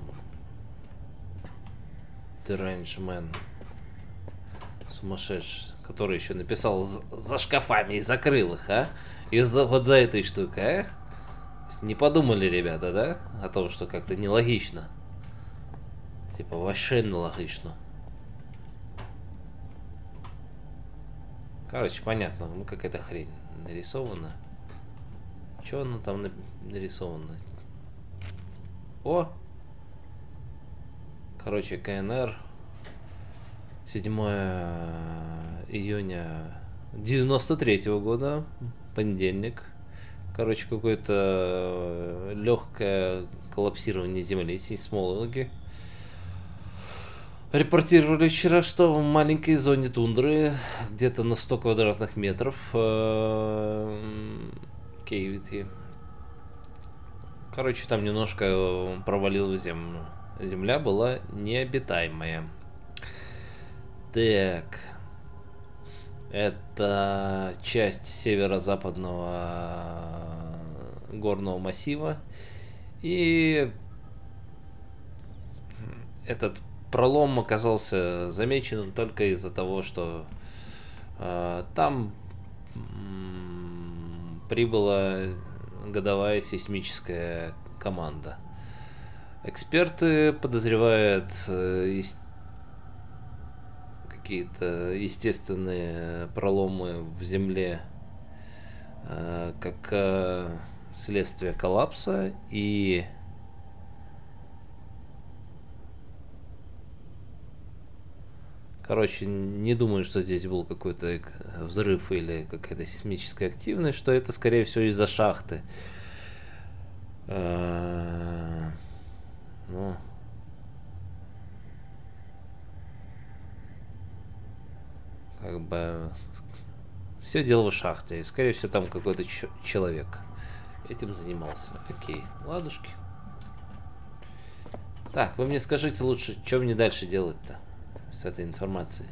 Deranged Man? Сумасшедший, который еще написал за шкафами и закрыл их, а? И вот за этой штукой, а? Не подумали ребята, да? О том, что как-то нелогично. Типа, вообще нелогично. Короче, понятно, ну какая-то хрень нарисована. Что оно там нарисовано? О! Короче, КНР. 7 июня 93-го года. Понедельник. Короче, какое-то легкое коллапсирование Земли, сейсмологи репортировали вчера, что в маленькой зоне тундры, где-то на 100 квадратных метров, Кейвити, короче, там немножко провалилась землю. Земля была необитаемая. Так. Это часть северо-западного горного массива. И этот пролом оказался замеченным только из-за того, что там прибыла годовая сейсмическая команда. Эксперты подозревают какие-то естественные проломы в земле как следствие коллапса и короче, не думаю, что здесь был какой-то взрыв или какая-то сейсмическая активность, что это, скорее всего, из-за шахты. Ну, как бы все дело в шахте. И, скорее всего, там какой-то человек этим занимался. Окей, ладушки. Так, вы мне скажите лучше, что мне дальше делать-то с этой информацией?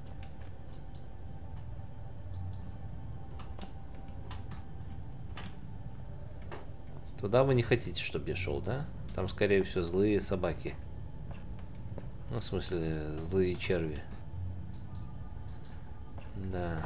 Туда вы не хотите, чтобы я шел, да? Там, скорее всего, злые собаки. Ну, в смысле, злые черви. Да.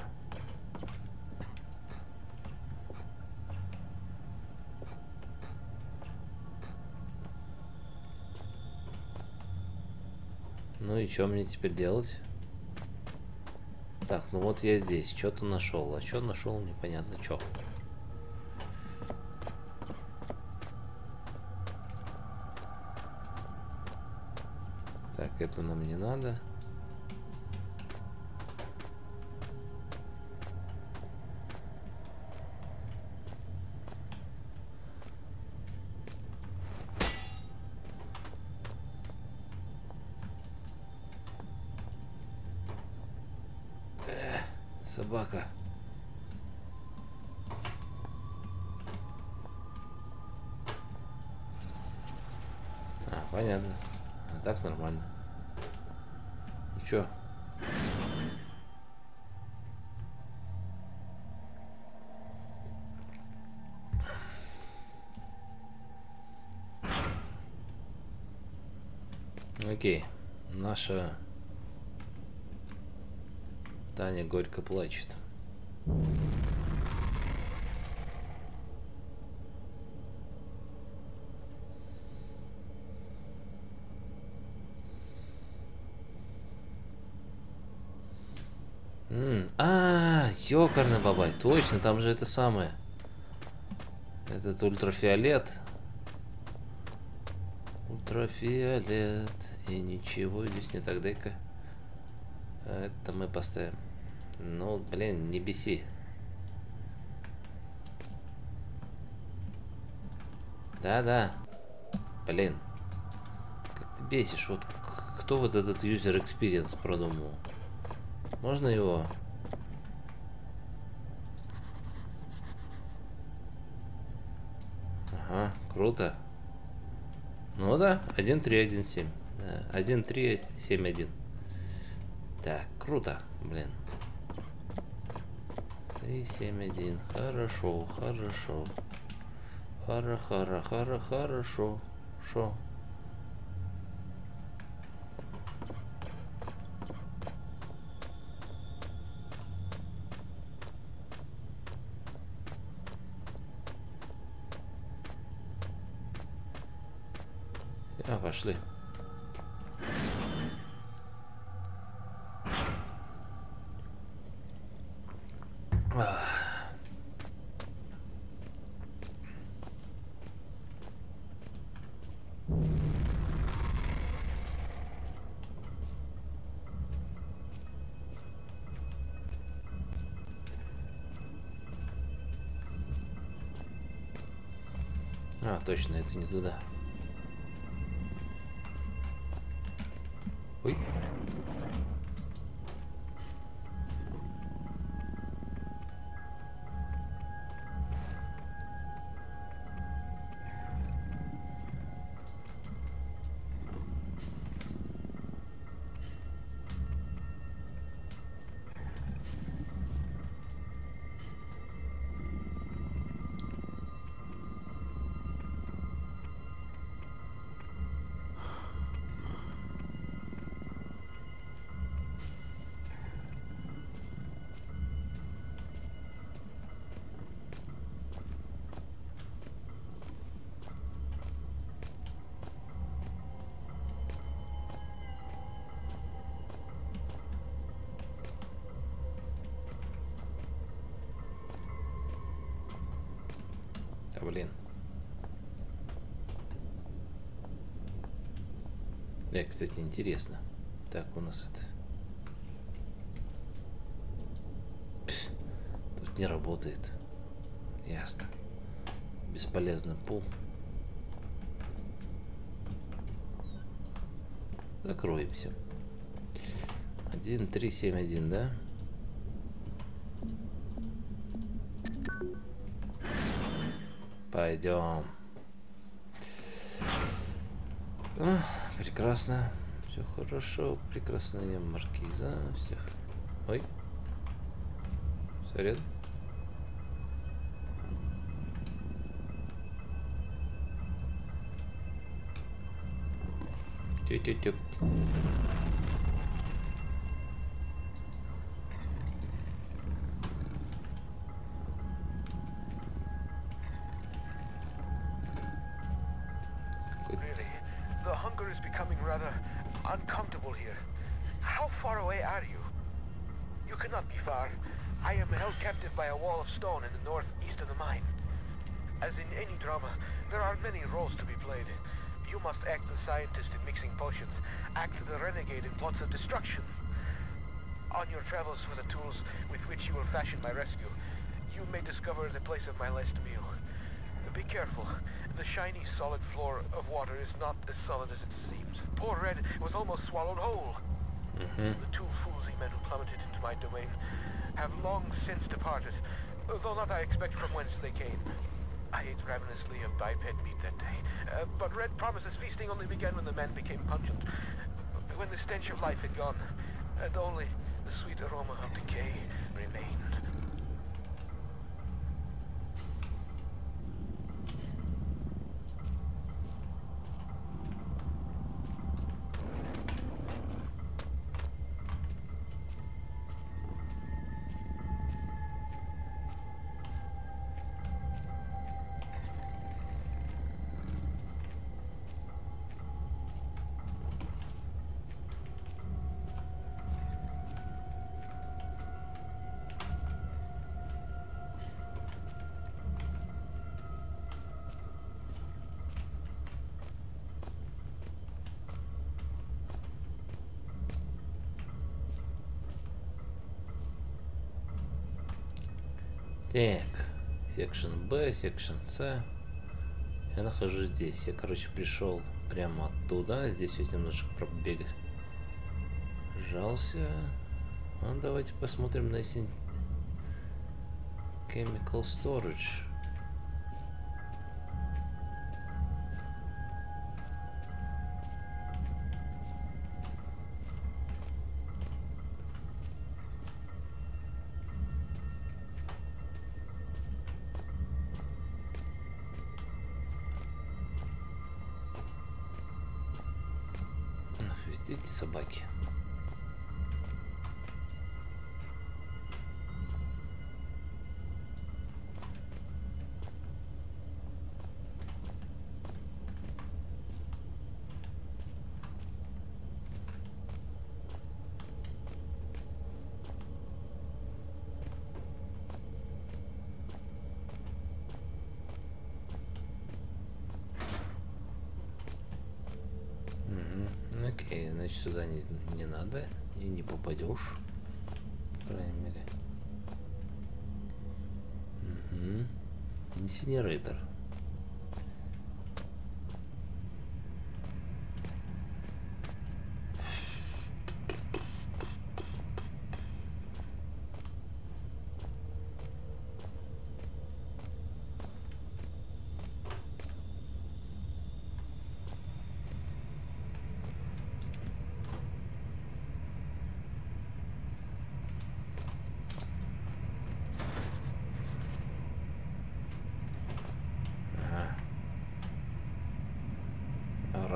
Ну и что мне теперь делать? Так, ну вот я здесь, что-то нашел. А что нашел, непонятно что. Так, это нам не надо. Собака. А, понятно. А так нормально. Ну чё? Окей. Наша Таня горько плачет. Ёкарный бабай, точно, там же это самое. Этот ультрафиолет. Ультрафиолет. И ничего здесь не так, дай-ка. Это мы поставим. Ну, блин, не беси. Да-да. Блин. Как ты бесишь. Вот кто вот этот user experience продумал? Можно его? Ага, круто. Ну да, 1.3.1.7. Да, 1.3.7.1. Так, круто, блин. 3.7.1. Хорошо, хорошо. Хорошо. Шо? Пошли. А, точно, это не туда. Ой. Да, блин. Да, кстати, интересно. Так, у нас это... Пс, тут не работает. Ясно. Бесполезный пул. Закроемся. 1371, да? Пойдем. Прекрасно. Все хорошо. Прекрасная маркиза. Все. Ой. Сорян. Тю-тю-тю. Really, the hunger is becoming rather uncomfortable here. How far away are you? You cannot be far. I am held captive by a wall of stone in the northeast of the mine. As in any drama, there are many roles to be played. You must act the scientist in mixing potions, act the renegade in plots of destruction. On your travels for the tools with which you will fashion my rescue, you may discover the place of my last meal. Be careful. The shiny, solid floor of water is not as solid as it seems. Poor Red was almost swallowed whole. The two foolsy men who plummeted into my domain have long since departed, though not I expect from whence they came. I ate ravenously of biped meat that day, but Red promises feasting only began when the man became pungent, when the stench of life had gone, and only the sweet aroma of decay remained. Так, секшн Б, секшн С. Я нахожусь здесь. Я, короче, пришел прямо оттуда. Здесь вот немножко пробегать. Жался. Ну, давайте посмотрим на Chemical Storage. Эти собаки. Окей, значит сюда не надо и не попадешь, по крайней мере. Инсинератор.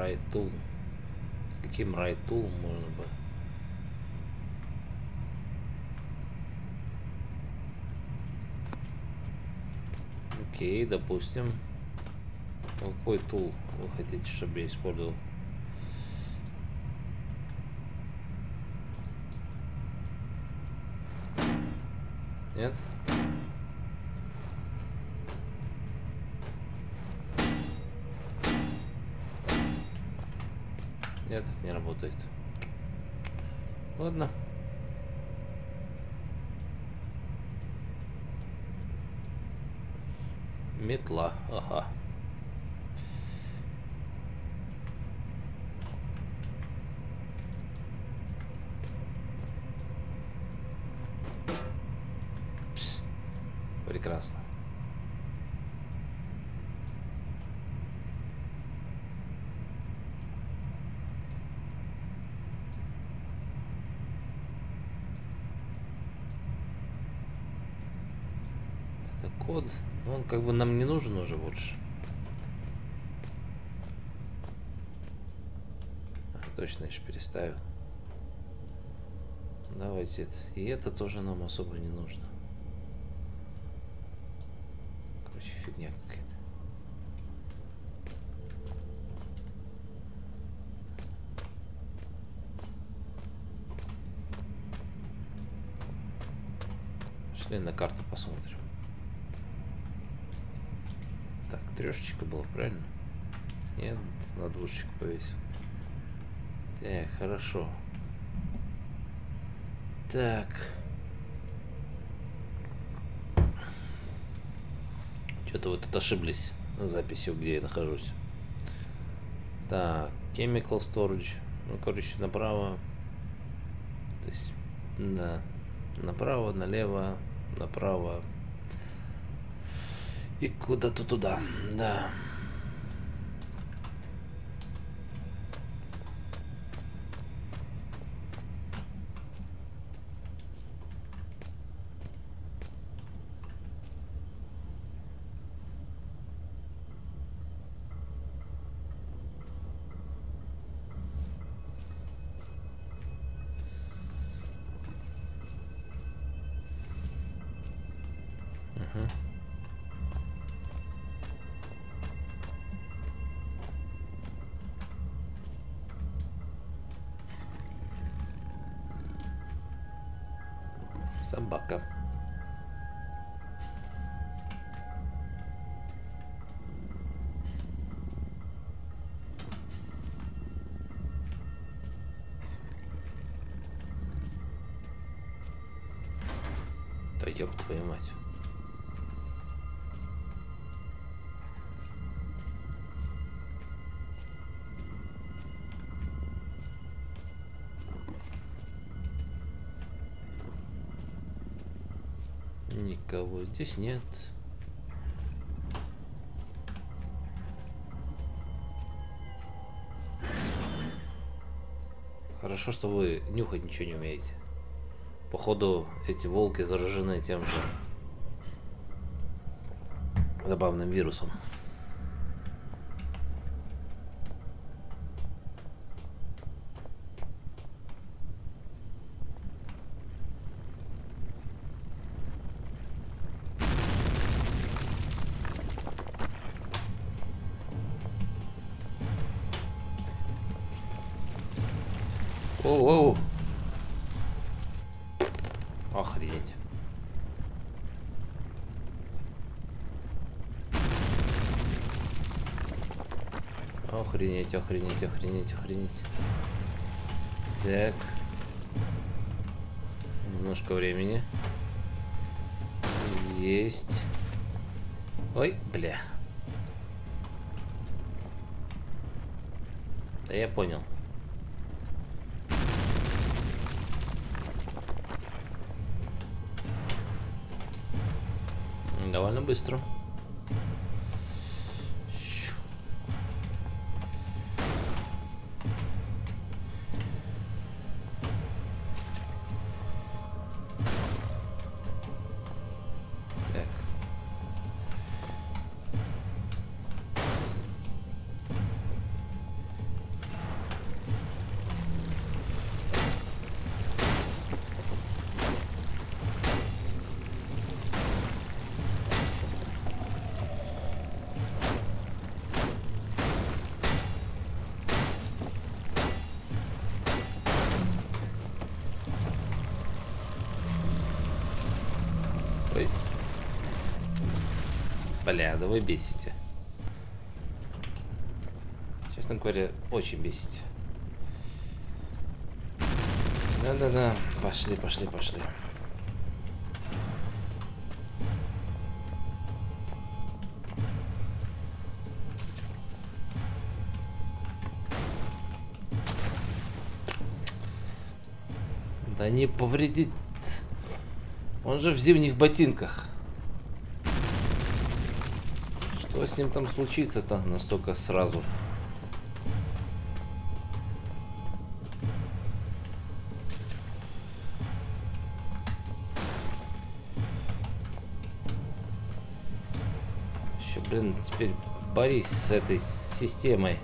Right tool. Каким right tool можно бы? Окей, допустим. Какой тул вы хотите, чтобы я использовал? Нет? Нет, так не работает. Ладно. Метла, ага. Пс. Прекрасно. Это код. Он как бы нам не нужен уже больше. Точно, еще переставил. Давайте это. И это тоже нам особо не нужно. Короче, фигня какая-то. Пошли на карту посмотрим. Так, трешечка была, правильно? Нет, на двушечку повесил. Так, хорошо. Так. Что-то вы тут ошиблись на записи, где я нахожусь. Так, chemical storage. Ну, короче, направо. То есть, да. Направо, налево, направо. И куда-то туда. Да. Собака. Да ёб твою мать. Никого здесь нет. Хорошо, что вы нюхать ничего не умеете. Походу, эти волки заражены тем же забавным вирусом. Оу-оу. Охренеть. Охренеть, охренеть, охренеть, охренеть. Так. Немножко времени. Есть. Ой, бля. Да я понял. Довольно быстро. Так. Бля, да вы бесите. Честно говоря, очень бесите. Да-да-да, пошли, пошли, пошли. Да не повредит. Он же в зимних ботинках. Что с ним там случится-то настолько сразу? Еще, блин, теперь борись с этой системой.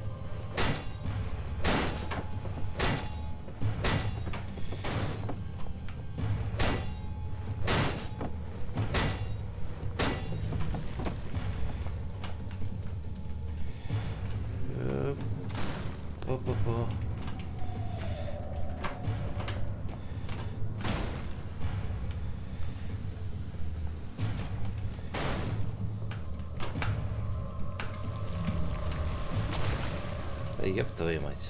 Да ёб твою мать.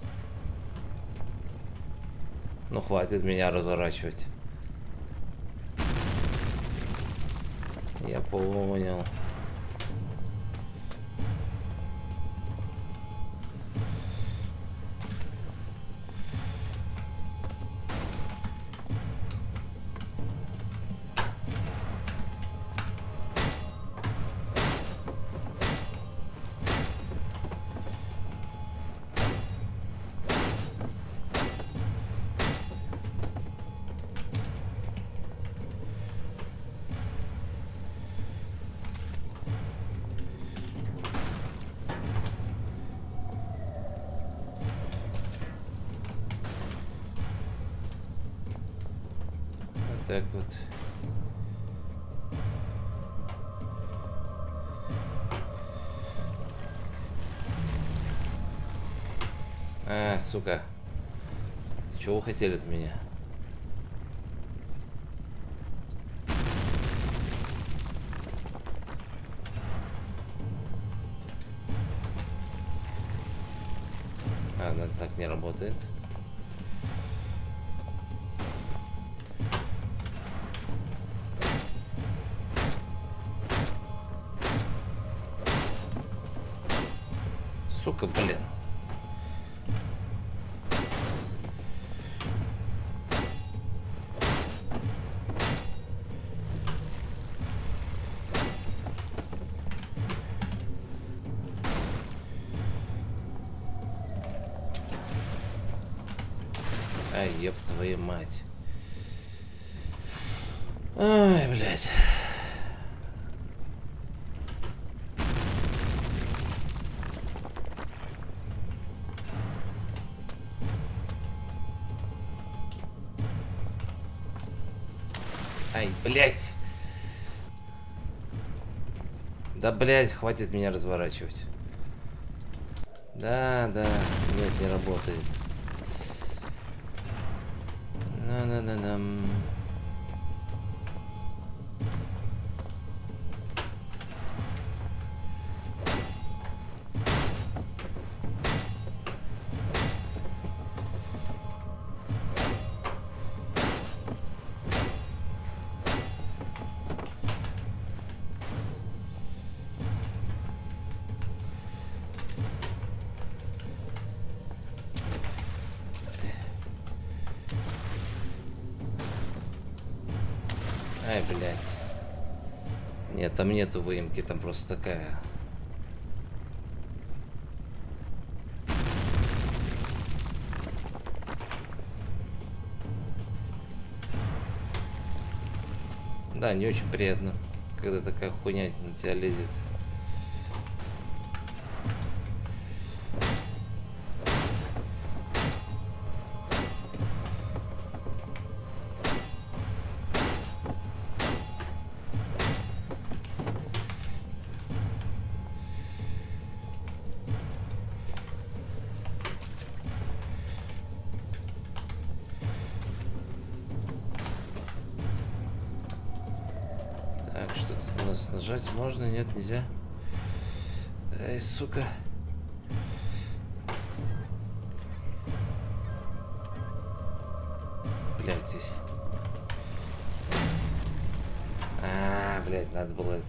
Ну хватит меня разворачивать. Я понял. Так вот. А, сука. Чего вы хотели от меня? А, она так не работает. Сука, блин. Ай, ёб твою мать. Ай, блядь. Ай, блядь. Да, блядь, хватит меня разворачивать. Да, да, нет, не работает. На-на-на-нам. Ай, блядь. Нет, там нету выемки, там просто такая. Да, не очень приятно, когда такая хуйня на тебя лезет. Так Что-то у нас нажать можно? Нет, нельзя. Эй, сука. Блядь, здесь. Блядь, надо было это.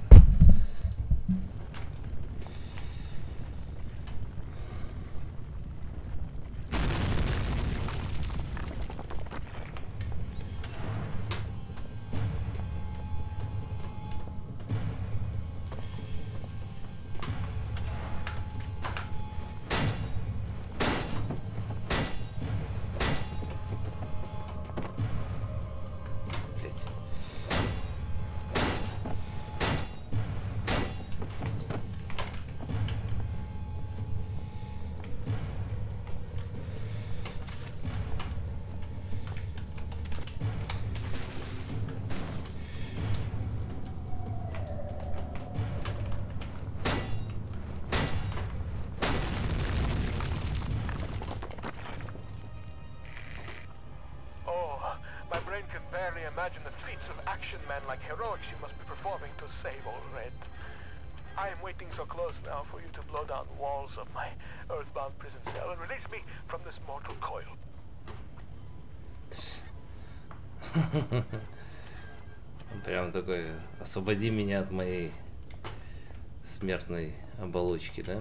Imagine the feats of action men like heroics you must be performing to save old Red. I am waiting so close now for you to blow down the walls of my earthbound prison cell and release me from this mortal coil. Прям такой, освободи меня от моей смертной оболочки, да?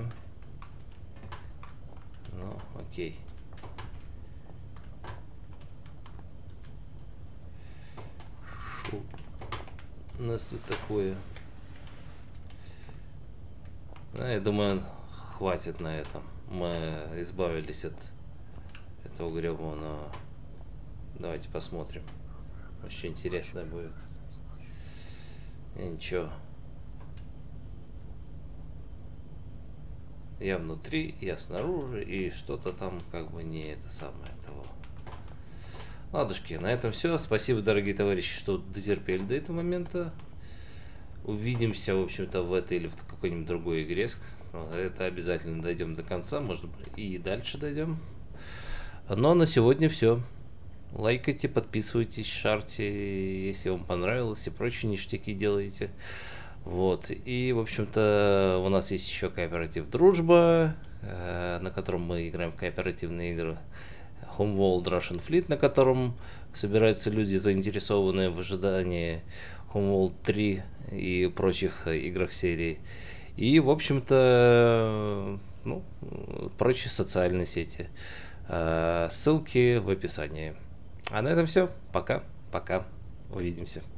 Ну, окей. Шо у нас тут такое? Я думаю, хватит на этом. Мы избавились от этого гребаного. Давайте посмотрим. Очень интересно будет. Ничего. Я внутри, я снаружи, и что-то там как бы не это самое того. Ладушки, на этом все. Спасибо, дорогие товарищи, что дотерпели до этого момента. Увидимся, в общем-то, в этой или в какой-нибудь другой игре. Это обязательно дойдем до конца, может быть, и дальше дойдем. Но на сегодня все. Лайкайте, подписывайтесь, шарьте, если вам понравилось, и прочие ништяки делаете. Вот. И, в общем-то, у нас есть еще кооператив «Дружба», на котором мы играем в кооперативные игры. Homeworld Russian Fleet, на котором собираются люди, заинтересованные в ожидании Homeworld 3 и прочих играх серии. И, в общем-то, ну, прочие социальные сети. Ссылки в описании. А на этом все. Пока. Увидимся.